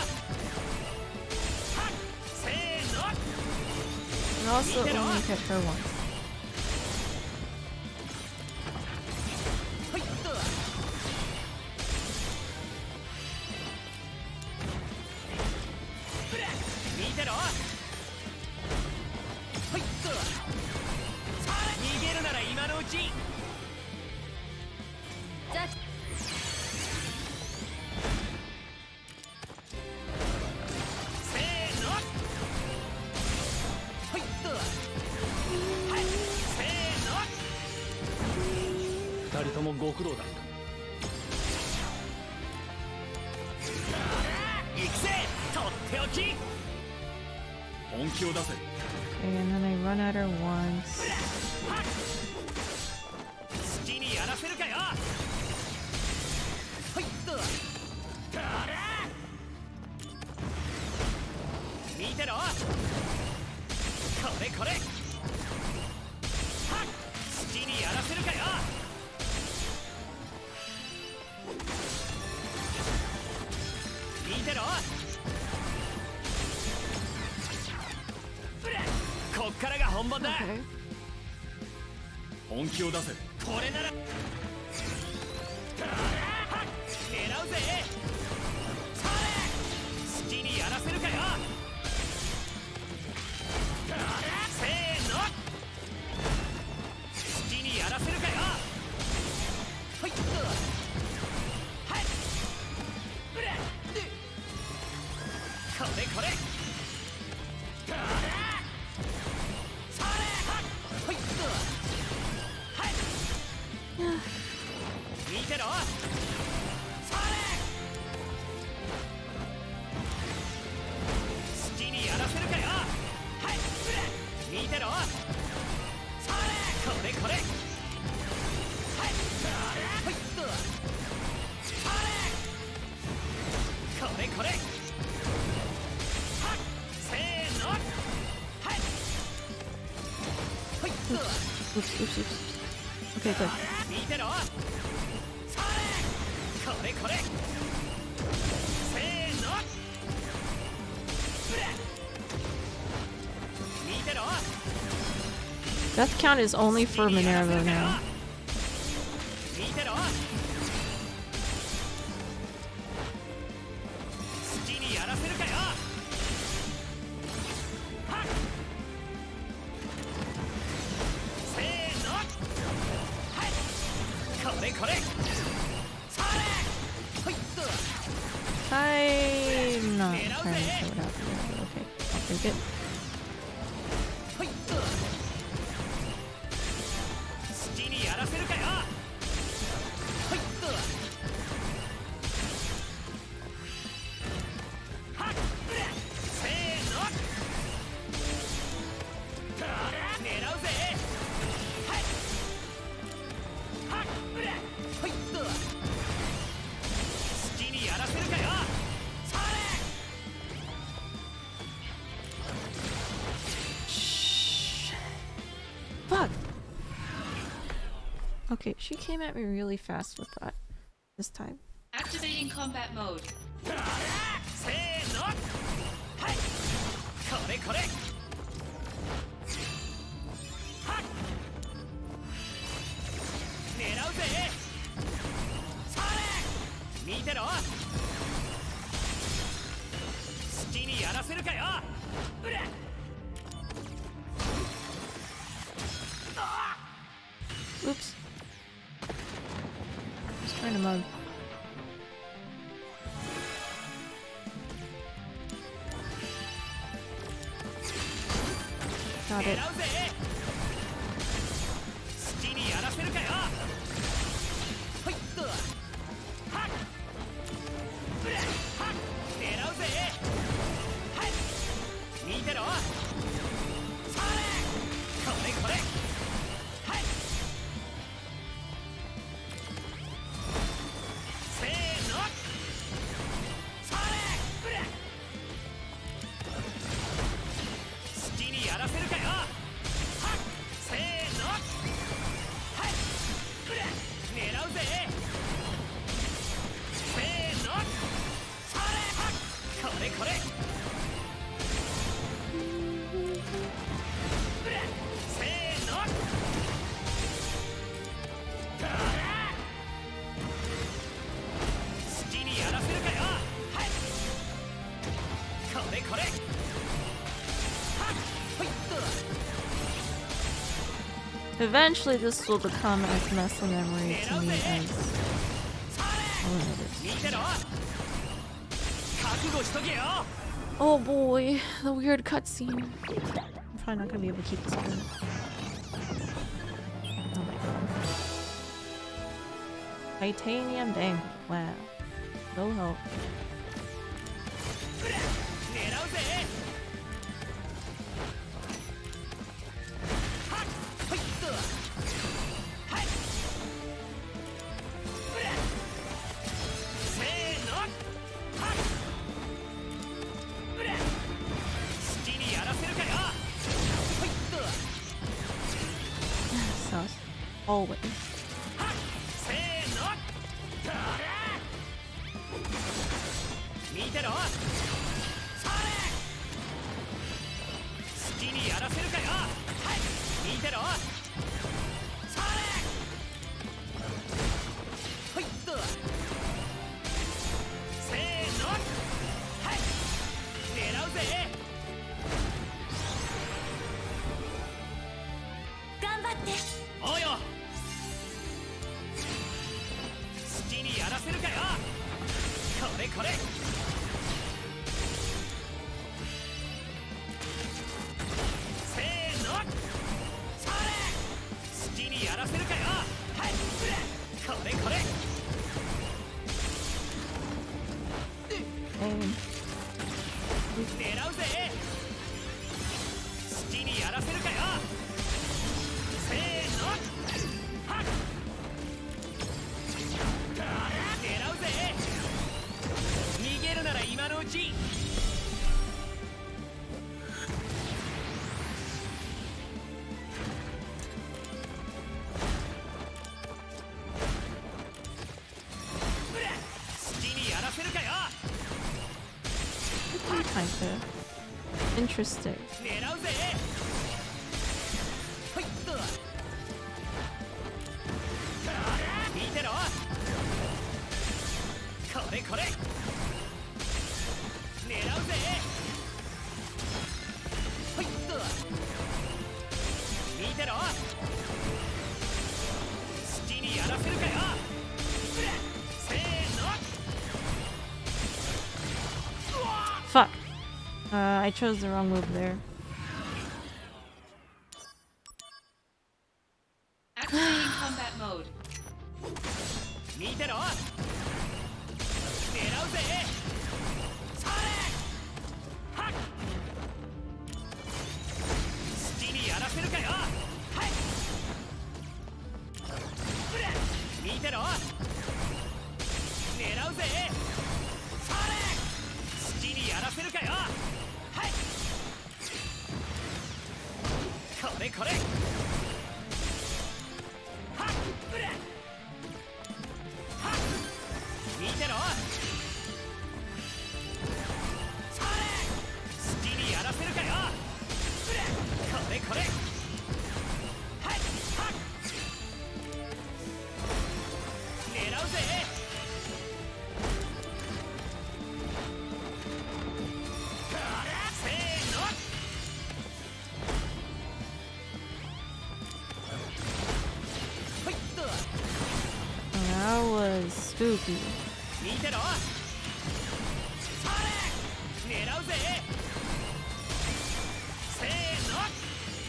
せーの。 I also only hit her once. はいっと。見てろ。はいっと。逃げるなら今のうち。せーの。はいっと。はい。せーの。 二人ともご苦労だった。 行くぜ。とっておき。 本気を出せ。 Okay, and then I run at her once. 好きにやらせるかよ。はいっと。見てろ。これこれ。はっ。好きにやらせるかよ。見てろ。こっからが本番だ。 Okay. 本気を出せ。 これなら。狙うぜ。それ。好きにやらせるかよ。せーの。好きにやらせるかよ。はいっと。はい。これこれ。それ。はいっと。はい。見てろ。それ。好きにやらせるかよ。はい。見てろ。それ。これこれ。はい。はいっと。それ。これこれ。はっ。せーの。はい。はいっと。 Oops, oops, oops. Okay, good. 見てろ。それ。これこれ。せーの。見てろ。 Death count is only for Minerva now. 見てろ。好きにやらせるかよ。はっ。せーの。はい。これこれ。それ。はいっと。 I'm not entirely sure what happened there, but okay. I'll take it. はいっと。好きにやらせるかよ。はいっと。はっ。せーの。狙うぜ。はい。はっ。はいっと。好きにやらせるかよ。それ。 Fuck! Okay, she came at me really fast with that this time. Activating combat mode. せーの。はい。これこれ。はっ。狙うぜ。それ。見てろ。好きにやらせるかよ。うら。 Got it. 狙うぜ好きにやらせるかよほいっとはっぶれはっ狙うぜはい見てろそれこれこれはいせーのそれぶれ好きにやらせるかよはっせーのはいぶれ狙うぜせーのそれはっこれこれぶれせーのだら好きにやらせるかよはいこれこれはっほいっと Eventually, this will become as muscle memory to me as. Oh boy, the weird cutscene. I'm probably not gonna be able to keep this going. Oh my god. Titanium Dangle. Wow. No help. Sus. Always. 見てろそれ好きにやらせるかよはい見てろそれほいっとせーのはい狙うぜ頑張っておうよ好きにやらせるかよこれこれせーのそれ好きにやらせるかよはいこれこれ 狙うぜ好きにやらせるかよせーのはっ狙うぜ逃げるなら今のうち好きにやらせるかよ Kinda. Interesting. 狙うぜほいっと見てろこれこれ狙うぜほいっと見てろ好きにやらせるかよせーの Fuck. I chose the wrong move there. Activating combat mode. 見てろ狙うぜそれはっ好きにやらせるかよはい見てろ狙うぜそれ好きにやらせるかよはいこれこれはっ見てろそれ好きにやらせるかよこれこれはいはっ狙うぜせーの That was spooky. 見てろそれ狙うぜせーの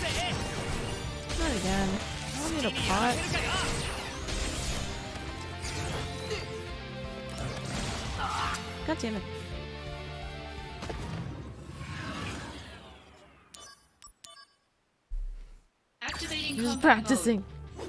Not again. I don't need a pot. God damn it. Activating Just combat practicing.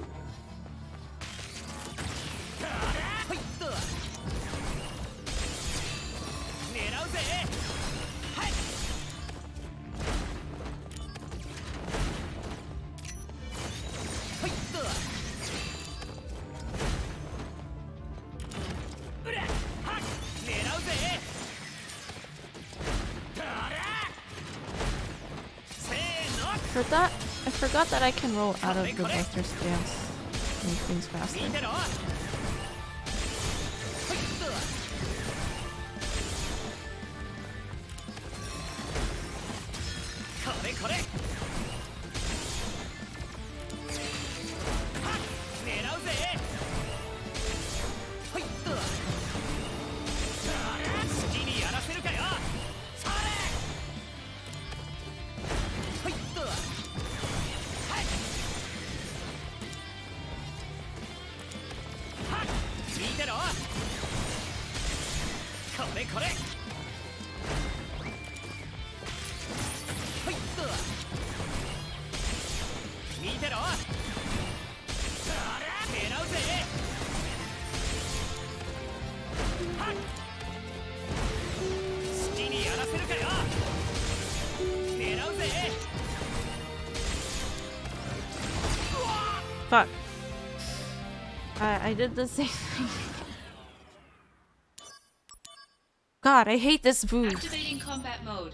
I forgot that I can roll out of the Buster stance. Make things faster. Fuck. I did the same thing. God, I hate this move. Activating combat mode.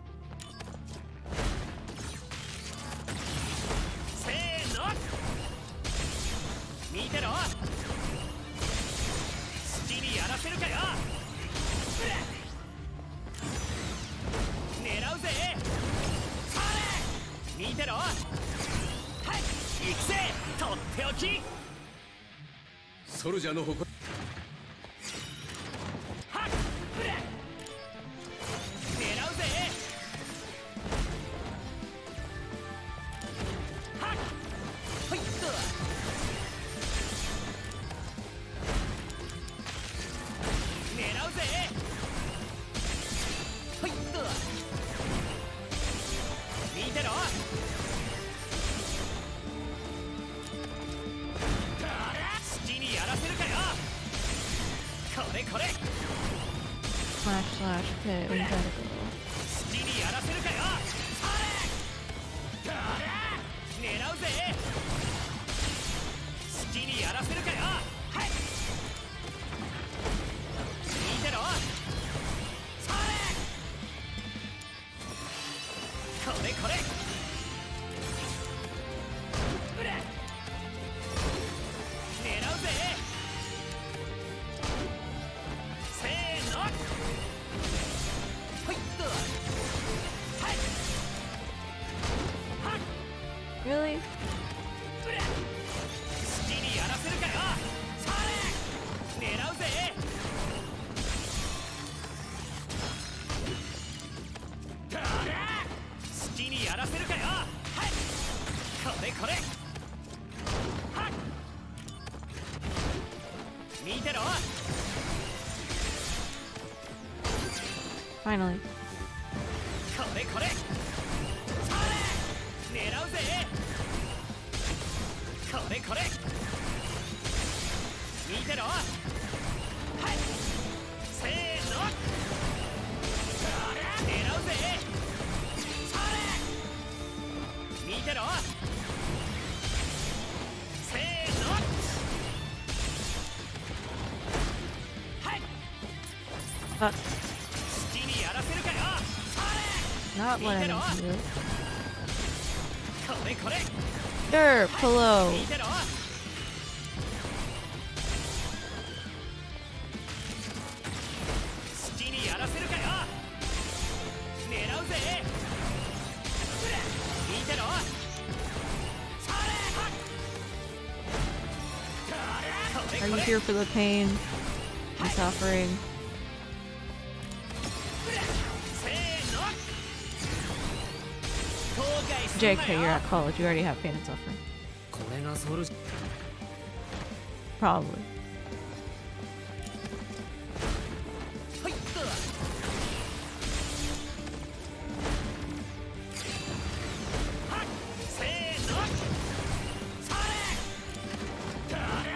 Slash, okay, we gotta go. Really? Finally. Fuck. Not what I need to do. Sure, pillow. Are you here for the pain and suffering? JK, you're at college. You already have pain and suffering. これがソルジ Probably. はいっとはっせーのそれどれ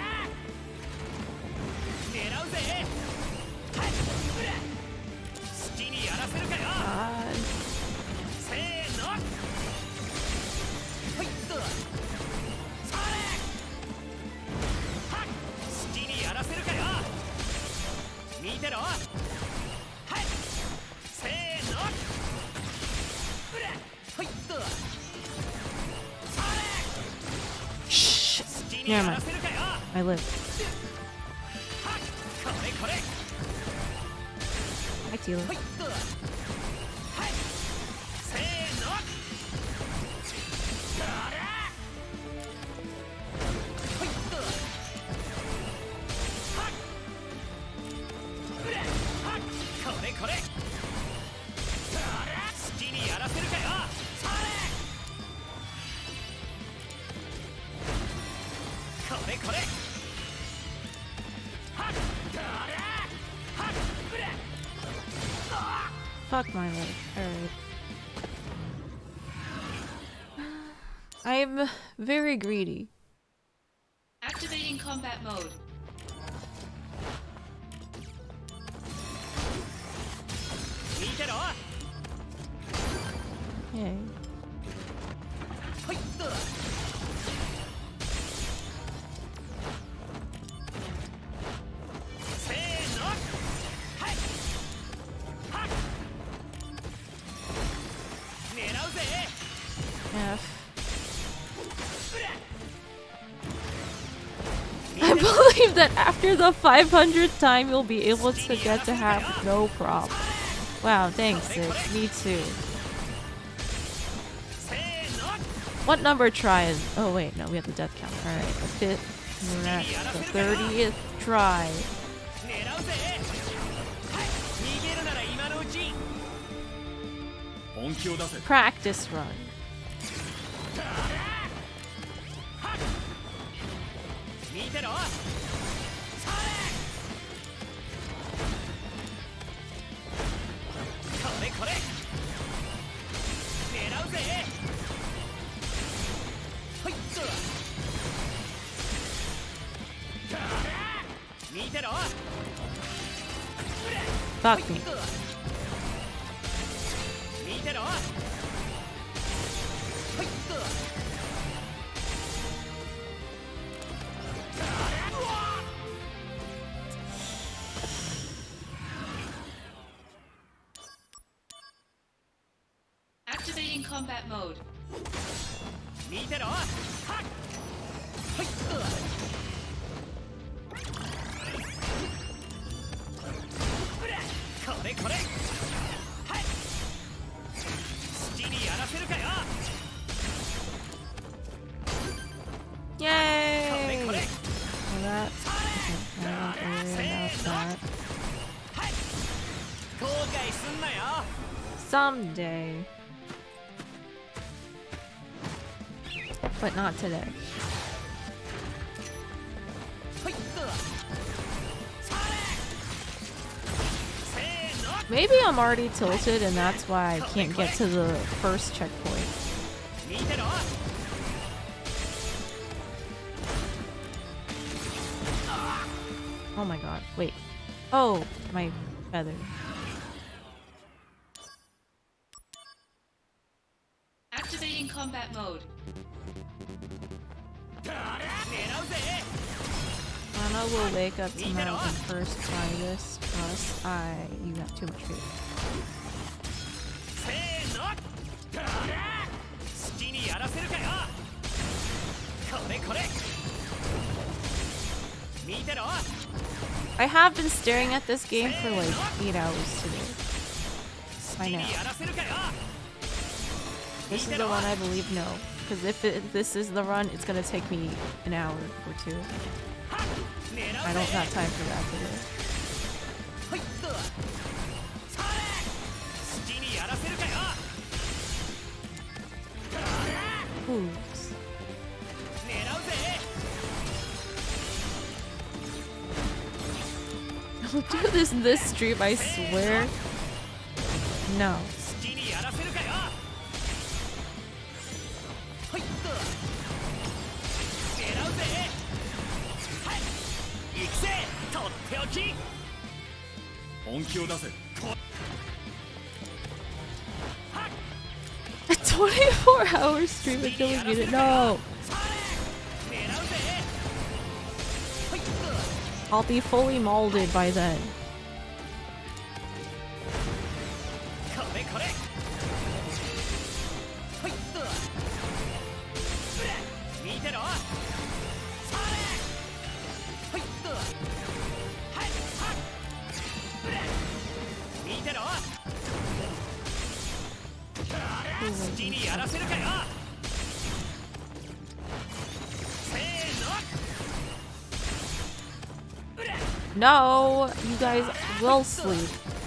狙うぜはいうら好きにやらせるかよ God. せーのはいっとそれはっ好きにやらせるかよ見てろはいせーのうらはいっとそれ Shh. 好きに Never や mind. らせるかよ I live. はっこれこれ Hi, Tila. はいっとはいせーのどれはいっとはっうらはっこれこれどれ好きにやらせるかよそれこれこれはっどれはっうら Fuck my life. Alright. I'm very greedy. Activating combat mode. 見てろ Yay. はいっとせーのはいはっ狙うぜ F. I believe that after the 500th time you'll be able to get to half no problem. Wow, thanks, sis. Me too. せーの What number try is... Oh wait, no, we have the death count. Alright, the 5th. We're at the 30th try. 狙うぜはい逃げるなら今のうち本気を出せ Practice run. 見てろそれこれこれ狙うぜはいっと見てろ Fuck me. 見てろはいっと Activating combat mode. 見てろはっはいっとこれこれはい好きにやらせるかよ Yay! これ Well, that... Okay, I don't worry about that. はい後悔すんなよ Someday. But not today. はいっとそれせーの Maybe I'm already tilted and that's why I can't get to the first checkpoint. 見てろ Oh my god, wait. Oh, my feather. Activating combat mode. 狙うぜ Anna will wake up tomorrow and first try this. Plus, you have too much faith. せーのどれ好きにやらせるかよこれこれ見てろ I have been staring at this game for like 8 hours today. By 好き now. にやらせるかよ This is the one I believe no. Because if this is the run, it's gonna take me an hour or two. はっ狙 I う don't ぜ got time for that today. はいっとそれ好きにやらせるかよどれ moves. 狙うぜ I'll do this stream, I swear. No. 好きにやらせるかよはいっと狙うぜはい行くぜとっておき本気を出せ A 24-hour stream until we get it. No. 狙うぜはいっ I'll be fully molded by then. とこれこれはいっと見てろそれはいっとはいはっ見てろ好きにやらせるかよせーの No, you guys will sleep.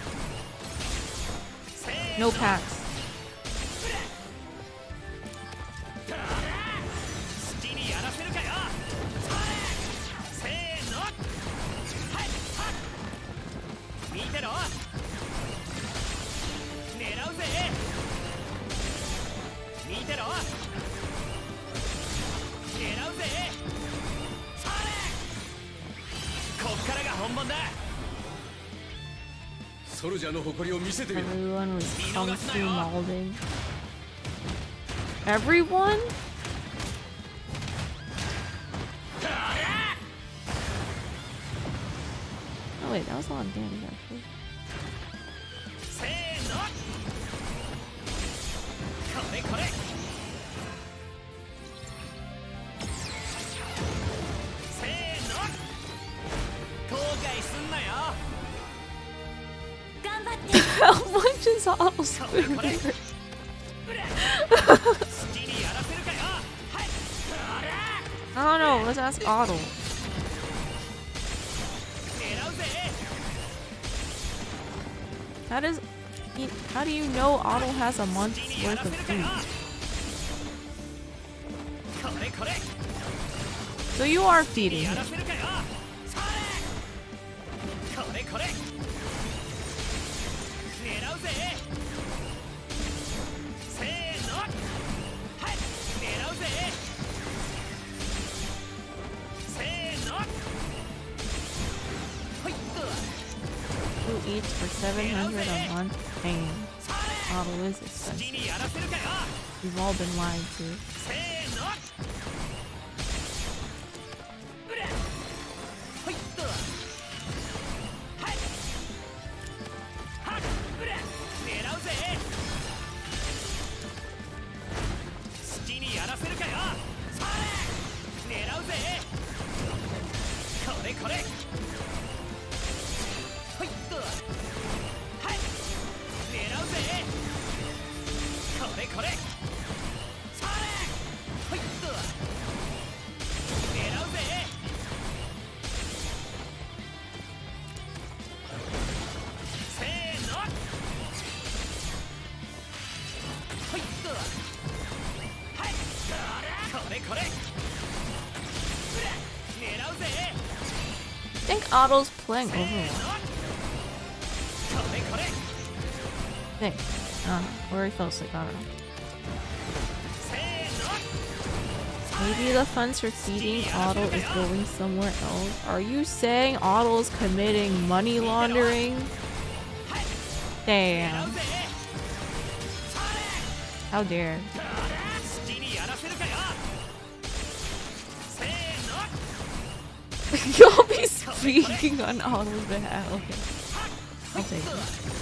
No packs. 好きにやらせるかよせーのはいはっ見てろ狙うぜ見てろ狙うぜそれこっからが本番だソルジャーの誇りを見せてみろ Everyone was kung fu molding. Everyone? Oh wait, that was a lot of damage actually. せーのこれこれせーの後悔すんなよ How much is Otto's これこれ food? 好きにやらせるかよはい I don't know, let's ask Otto. 狙うぜ How do you know Otto has a 好 month's きにや worth ら of せるかよ food? これこれ So you are 好きに feeding や him. らせるかよそれこれこれ狙うぜせーのはい狙うぜせーのはいっと Who eats for 700 a month? Dang. それ Otto is 好 expensive. きにやらせるかよ We've all been lied to. せーのうれはいっとはいはっうれ狙うぜ好きにやらせるかよそれ狙うぜこれこれはいっとはい狙うぜこれこれそれはいっと狙うぜせーのはいっとはいこれこれ狙うぜ I think Otto's playing せーの Overwatch. これこれ I think. I don't know. Or he fell asleep. I don't know. せーの Maybe the funds for feeding Otto is going somewhere else. Are you saying Otto is committing money laundering? Damn. ぜ How dare. 好きにやらせるかよせーの You'll be speaking on Otto's behalf. Okay. I'll take it.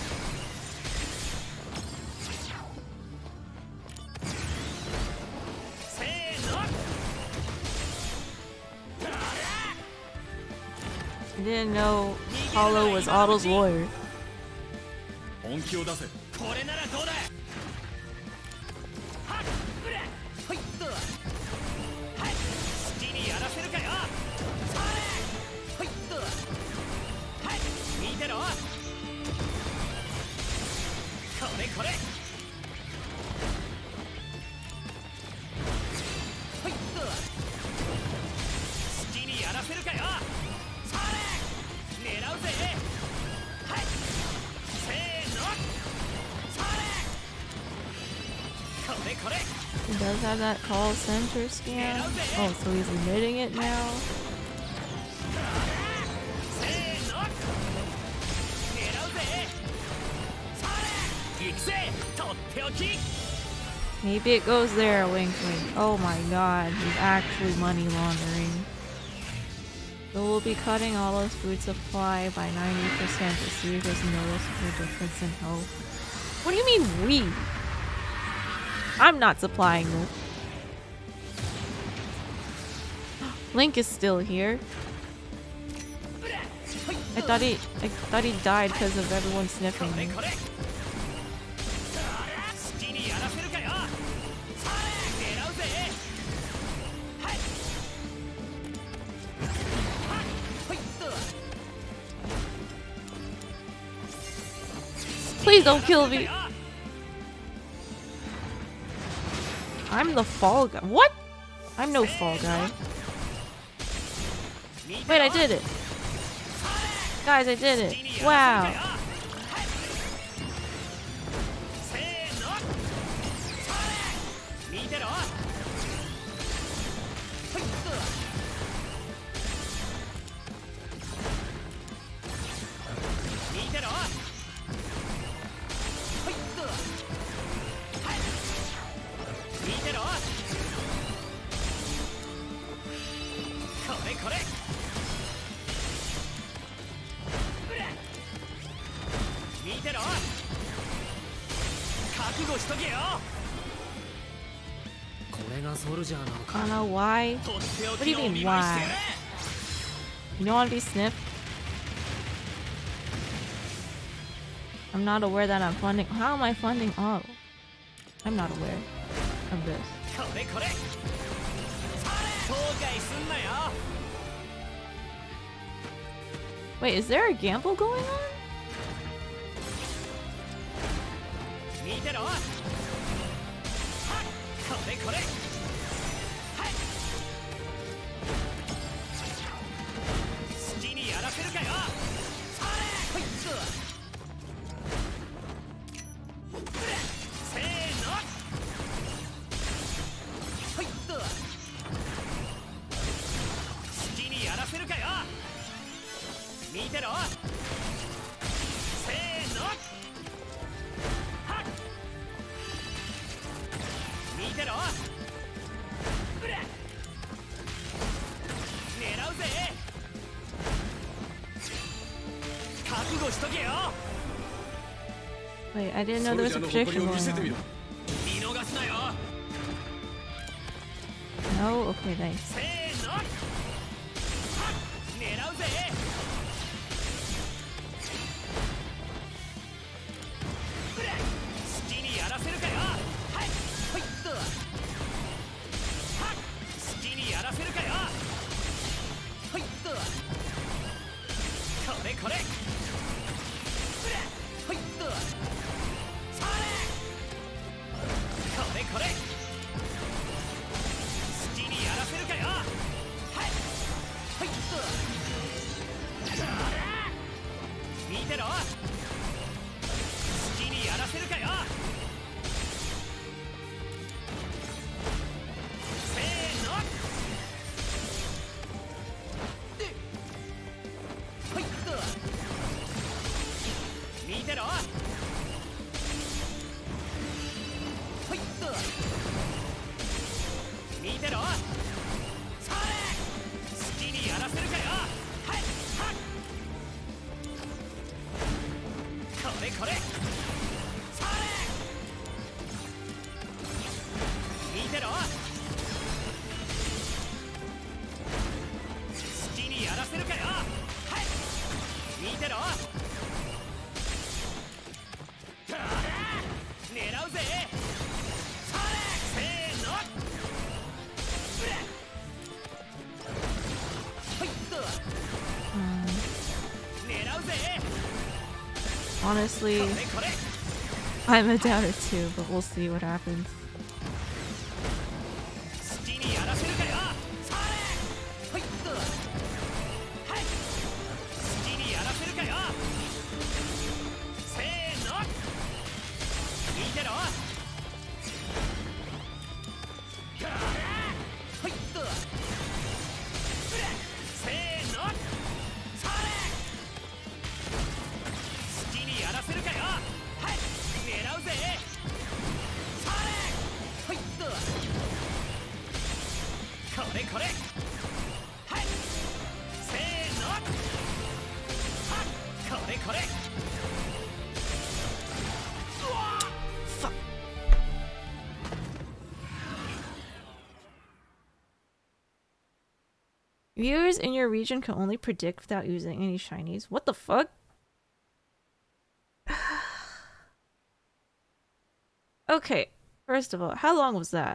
せーの I didn't know Paulo was Otto's lawyer. 本気を出せこれならどうだはっうれはいっとはい好きにやらせるかよそれはいっとはい見てろこれこれ have that call center scam? Oh, so he's admitting it now? Maybe it goes there, wink wink. Oh my god, he's actually money laundering. So we'll be cutting Olive's food supply by 90% to see if there's a noticeable difference in health. What do you mean we? I'm not supplying this. Link is still here. I thought he died because of everyone sniffing me. Please don't kill me. I'm the fall guy. What? I'm no fall guy. Wait, I did it. Guys, I did it. Wow. I don't know why. What do you mean why? You don't want to be sniffed? I'm not aware that I'm funding. How am I funding? Oh, I'm not aware of this. Wait, is there a gamble going on? Wait, I didn't know there was a prediction going on. No? Okay, nice. Honestly, I'm a doubter too, but we'll see what happens. れこれはいせーのはっこれこれ Viewers in your region can only predict without using any shinies. What the fuck? Okay, first of all, how long was that?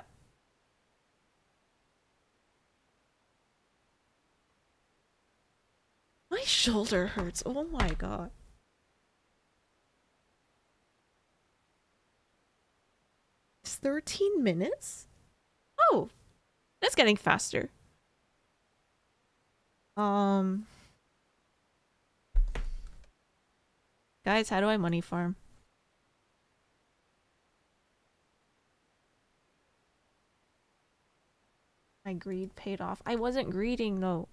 My shoulder hurts. Oh my god. It's 13 minutes? Oh, that's getting faster. Guys, how do I money farm? My greed paid off. I wasn't greeding though.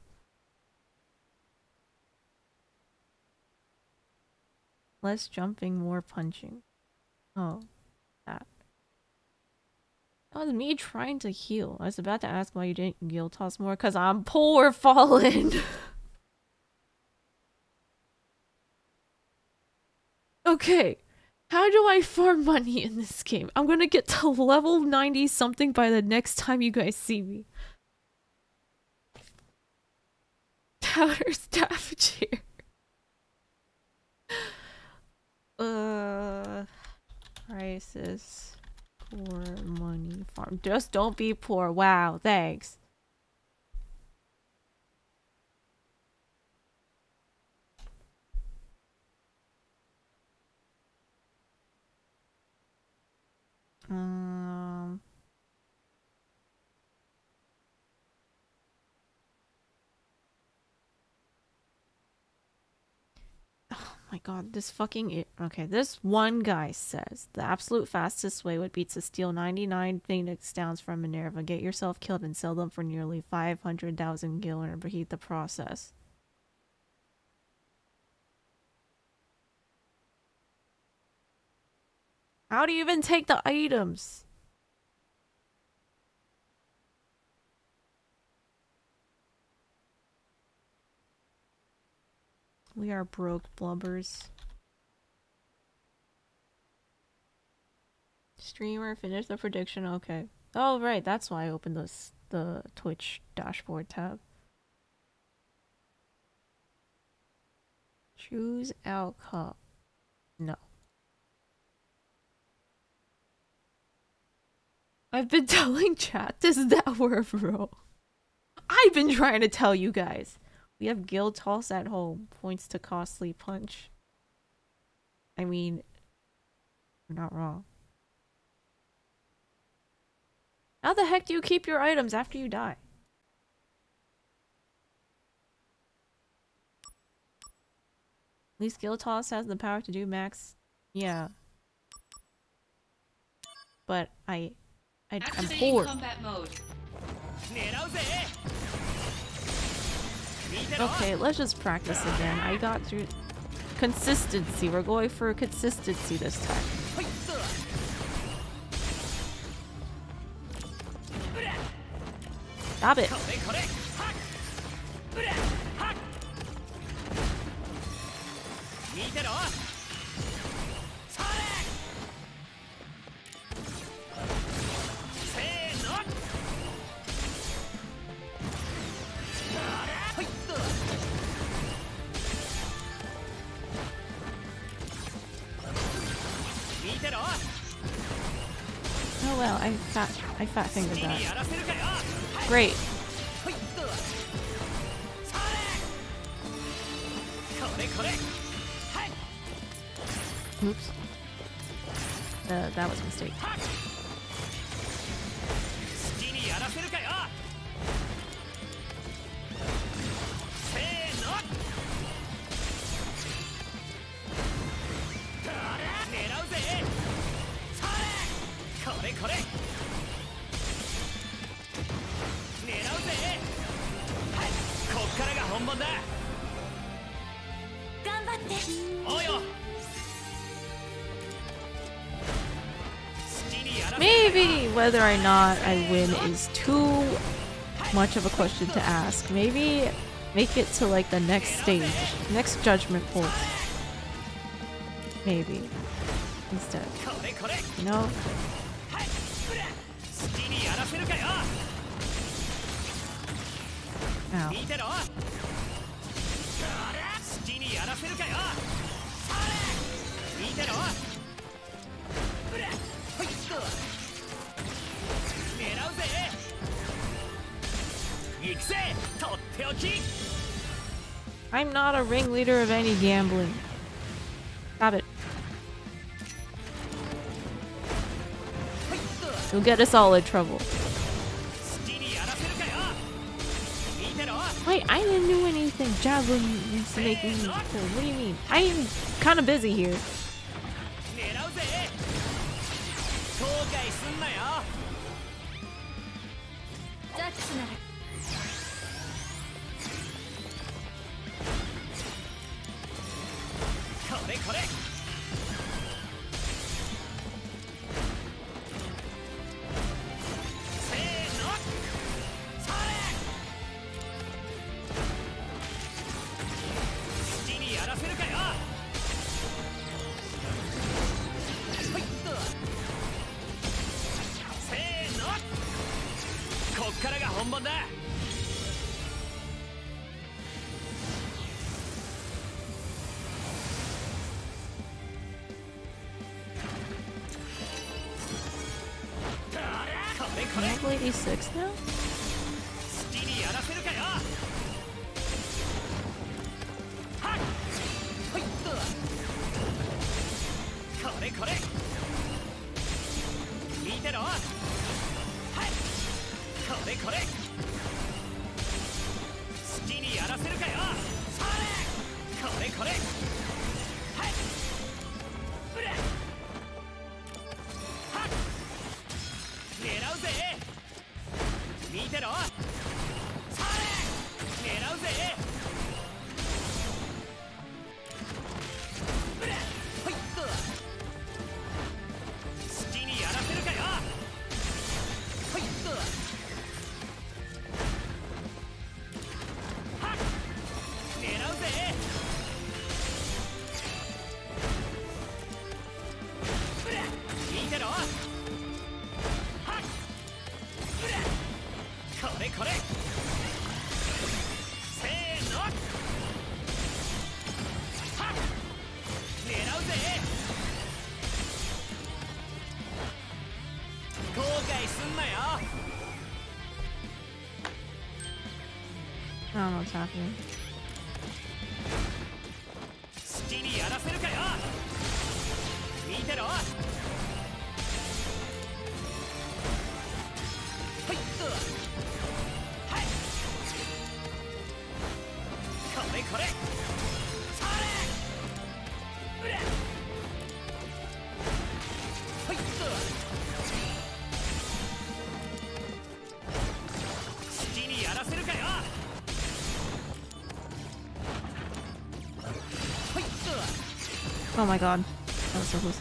Less jumping, more punching. Oh, that. That was me trying to heal. I was about to ask why you didn't guild toss more, because I'm poor, Fallen. Okay, how do I farm money in this game? I'm gonna get to level 90 something by the next time you guys see me. Powder staff chair. Crisis. Poor money farm. Just don't be poor. Wow, thanks. Oh my god, this fucking... Okay, this one guy says the absolute fastest way would be to steal 99 Phoenix Downs from Minerva, get yourself killed, and sell them for nearly 500,000 gil and repeat the process. How do you even take the items? We are broke blubbers. Streamer, finish the prediction. Okay. Oh, right. That's why I opened the Twitch dashboard tab. Choose outcome. No. I've been telling chat this hour, bro. I've been trying to tell you guys. We have guild toss at home. Points to costly punch. I mean, you're not wrong. How the heck do you keep your items after you die? At least guild toss has the power to do max. Yeah. But I'm poor. Combat mode. Okay, let's just practice again. I got through consistency. We're going for consistency this time. Stop it. Oh well, I fat fingered that. Great. Oops. That was a mistake. Maybe whether or not I win is too much of a question to ask. Maybe make it to like the next stage, next judgment pulse. Maybe instead. You know? Ow. I'm not a ringleader of any gambling. Stop it. You'll get us all in trouble. Wait, I didn't do anything. Javelin is making me cool. What do you mean? I am kind of busy here. Level 86 now? I don't know what's happening. Oh my god. That was so close.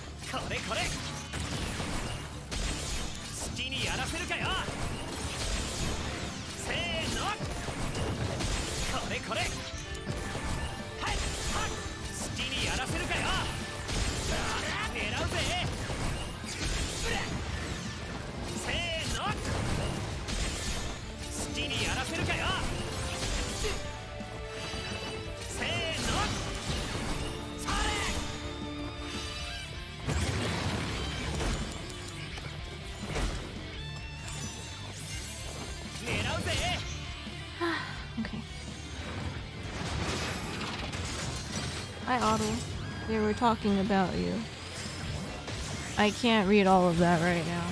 Okay. Hi, Otto. They were talking about you. I can't read all of that right now.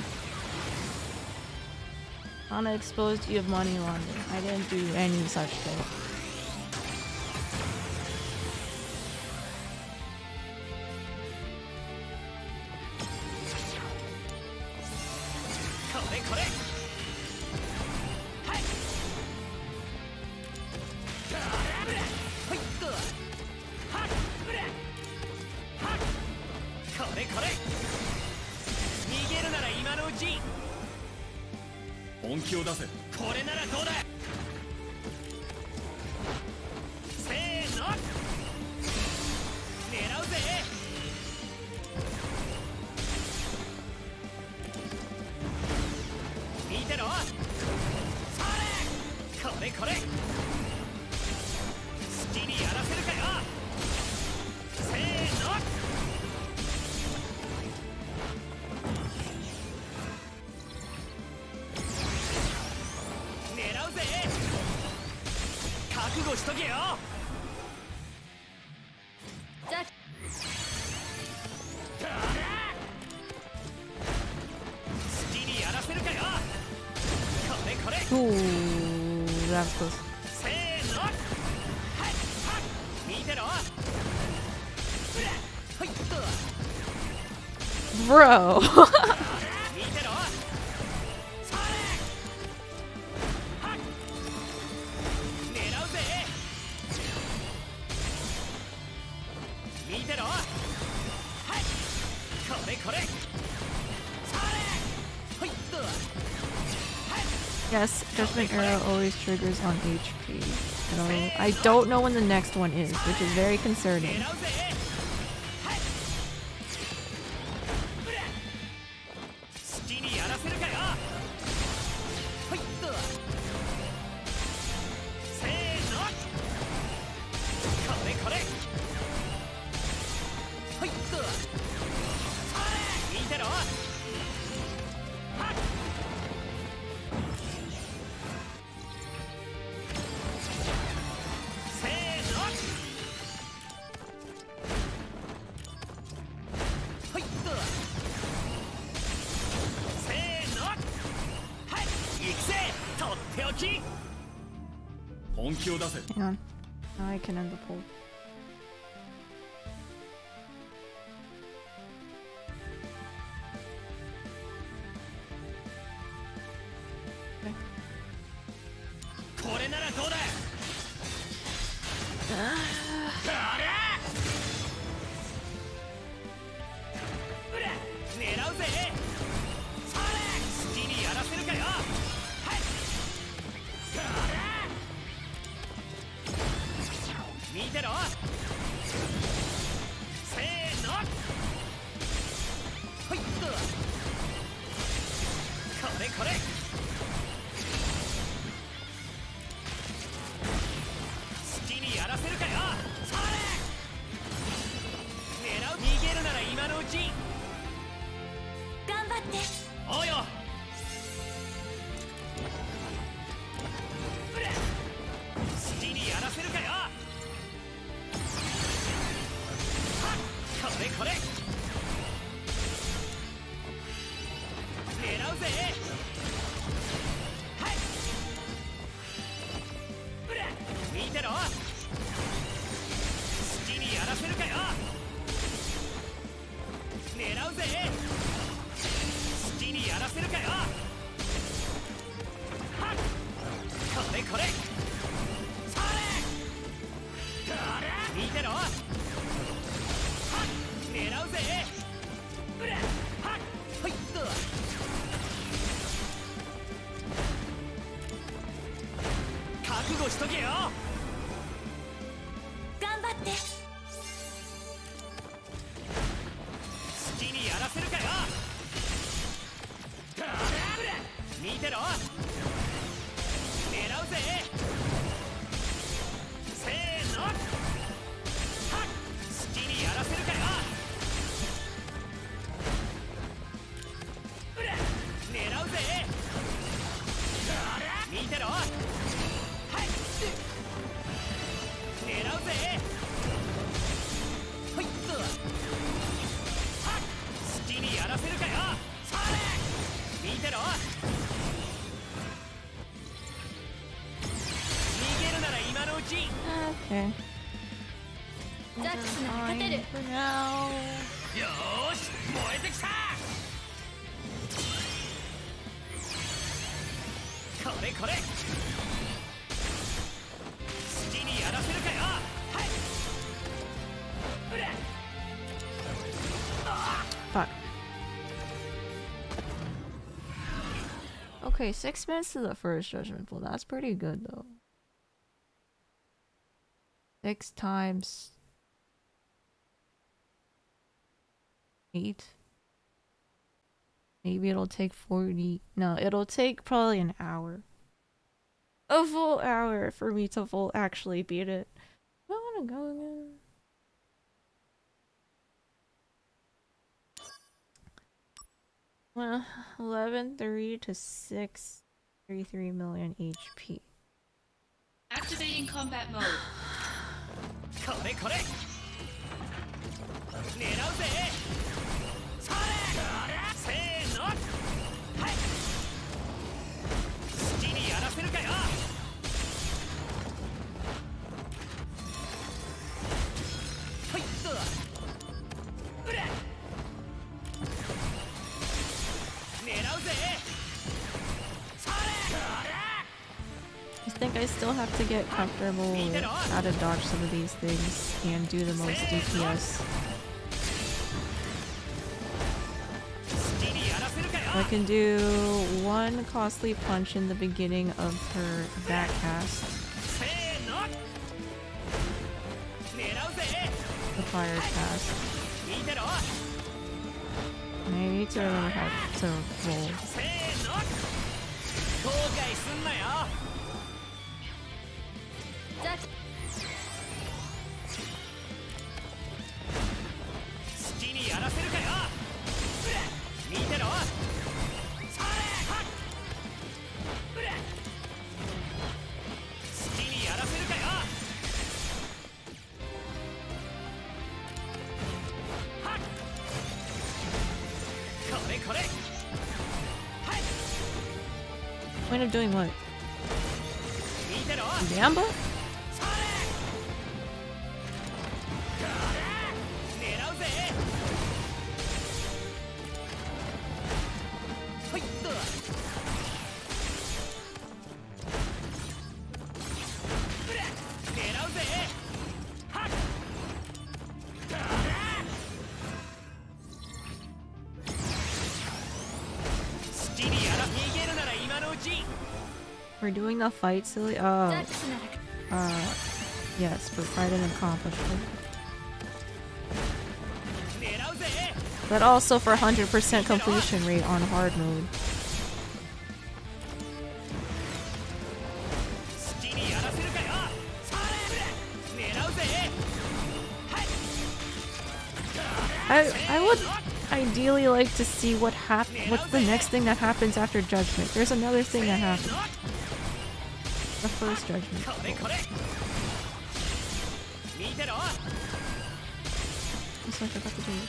Anna exposed you of money laundering. I didn't do any such thing. これならどうだ。せーの狙うぜ。見てろ。それこれこれ好きにやらせるかよ。せーの狙うぜ。覚悟しとけよ。 じゃあ好きにやらせるかよ。これこれ Ooh, that was close. せーのはいはい見てろ。はいっと Bro. 見てろ。それはっ狙うぜ。見てろ。はいこれこれそれはいっと Yes, Judgment Arrow always triggers on HP. I don't know when the next one is, which is very concerning. 狙うぜ。はい好きにやらせるかよ。はいっとせーのこれこれはいっとそれ見てろ。はっせーのはいっとせーのはい行くぜ。とっておき。 本気を出せ。 Hang on. Now I can end the poll. Okay. これならどうだ。うら狙うぜ。それ好きにやらせるかよ。はい見てろ。せーのはいっとこれこれ好きにやらせるかよ。それ狙う。逃げるなら今のうち。 頑張って。 おうよ。うら好きにやらせるかよ。はっこれこれ狙うぜ。はいうら見てろ。好きにやらせるかよ。狙うぜ。好きにやらせるかよ。はっこれこれそれ見てろ。はっ狙うぜ。うらはっはいっと覚悟しとけよ。 頑張って。 好きにやらせるかよ。うら見てろ。狙うぜ。せーのはっ好きにやらせるかよ。うら狙うぜ。見てろ。はい狙うぜ。はいっとはっ好きにやらせるかよ。それ見てろ。逃げるなら今のうち。 Okay. ザックスなら勝てる。 For now. よーし燃えてきた。これこれ好きにやらせるかよ。はいうら Fuck. Okay. Okay, 6 minutes to the first judgment pool. That's pretty good though. 6 times 8. Maybe it'll take 40. No, it'll take probably an hour. A full hour for me to actually beat it. Do I want to go again? Well, 11.3 to 6.33 million HP. Activating combat mode. これこれ狙うぜそれせーのはい好きにやらせるかよはいっとうら狙うぜそれ I think I still have to get comfortable with how to dodge some of these things and do the most DPS. I can do one costly punch in the beginning of her back cast. The fire cast. And I need to remember how to roll. Point of doing what? Gamba? We're doing the fight, silly. Oh. Yes, but quite an accomplishment. But also for 100% completion rate on hard mode. I would ideally like to see what's the next thing that happens after Judgment. There's another thing that happens. The first Judgment. That's what I forgot to do.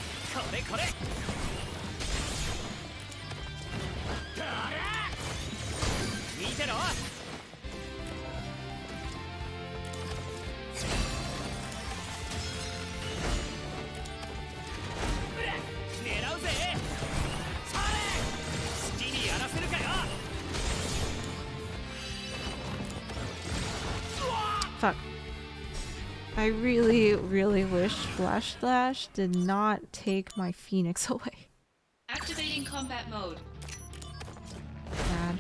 Fuck. I really, really wish Flash Slash did not take my Phoenix away. Activating combat mode. Bad.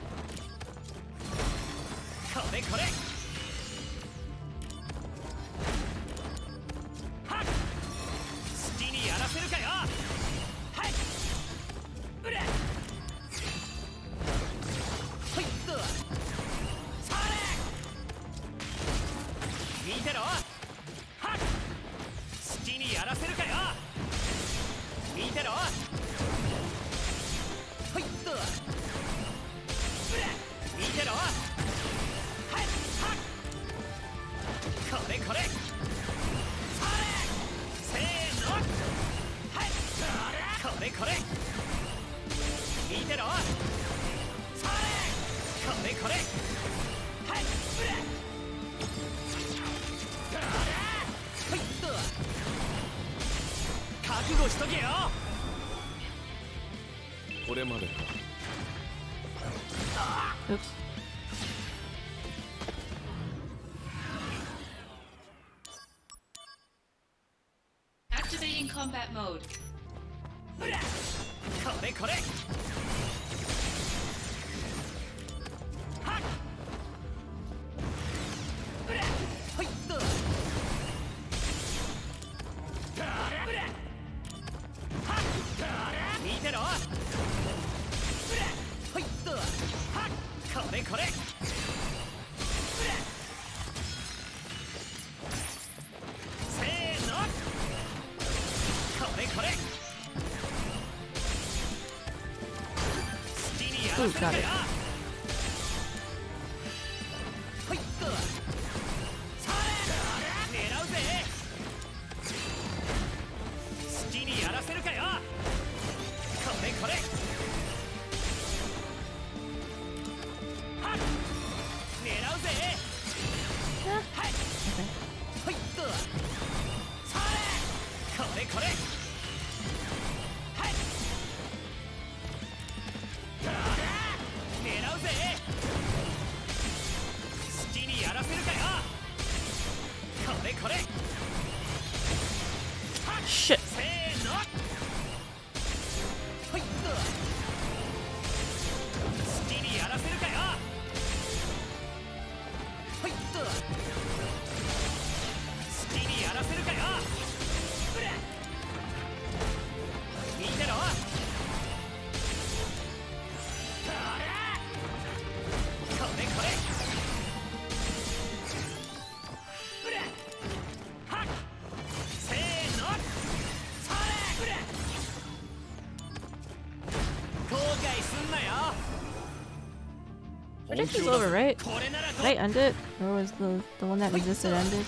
Oops. Activating combat mode. Ooh, got it. Shit. Prediction's over, right? Did I end it? Or was the one that existed ended?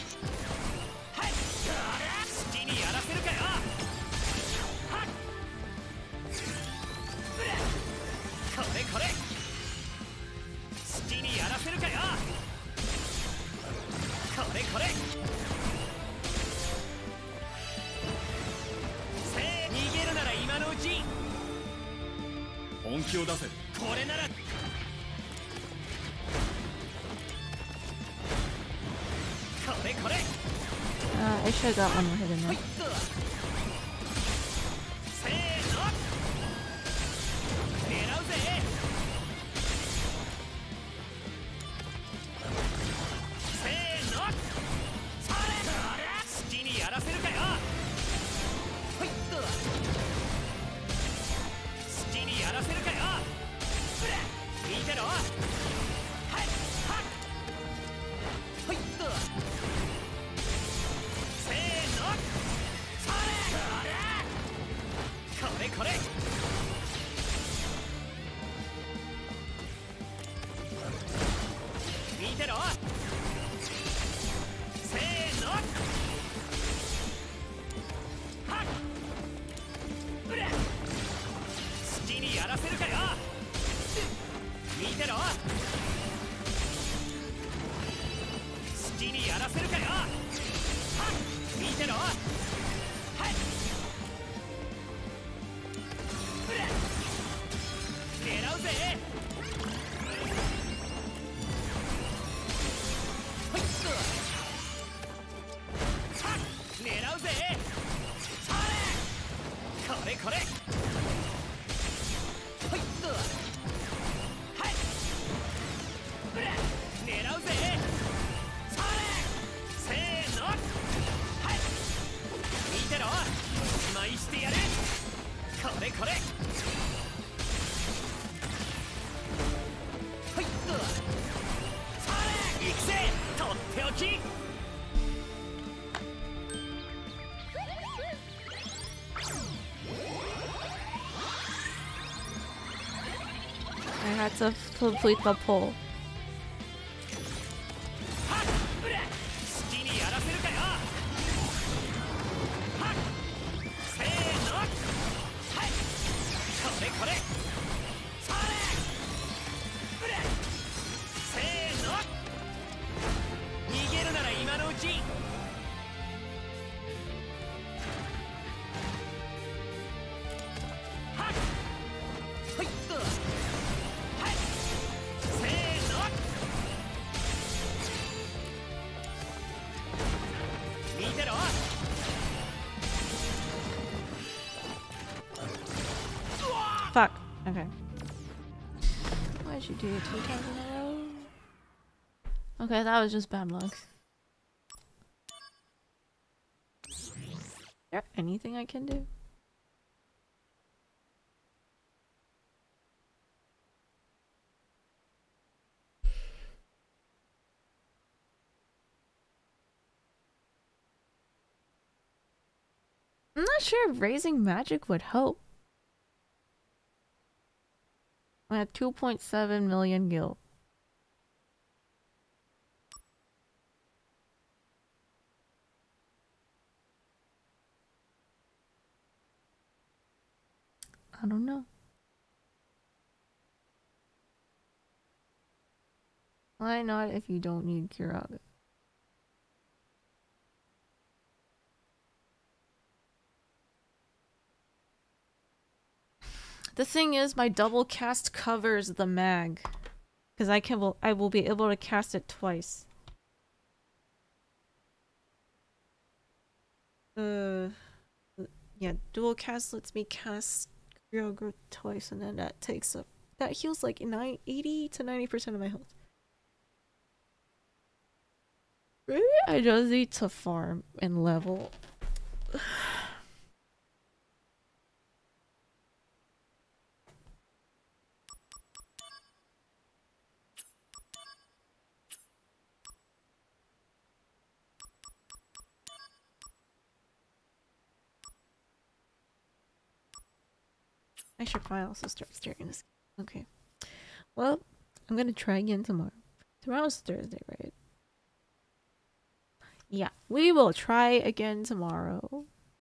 I should have got one more hit in there. I had to complete the pull. Fuck. Okay. Why'd you do it 2 times in a row? Okay, that was just bad luck. Is there anything I can do? I'm not sure if raising magic would help. I had 2.7 million gil. I don't know. Why not if you don't need Kiraga? The thing is, my double cast covers the mag, because I will be able to cast it twice. Yeah, dual cast lets me cast Kiraga twice, and then that takes up heals like 80 to 90% of my health. I just need to farm and level. I should probably also start steering this game. Okay. Well, I'm gonna try again tomorrow. Tomorrow's Thursday, right? Yeah, we will try again tomorrow.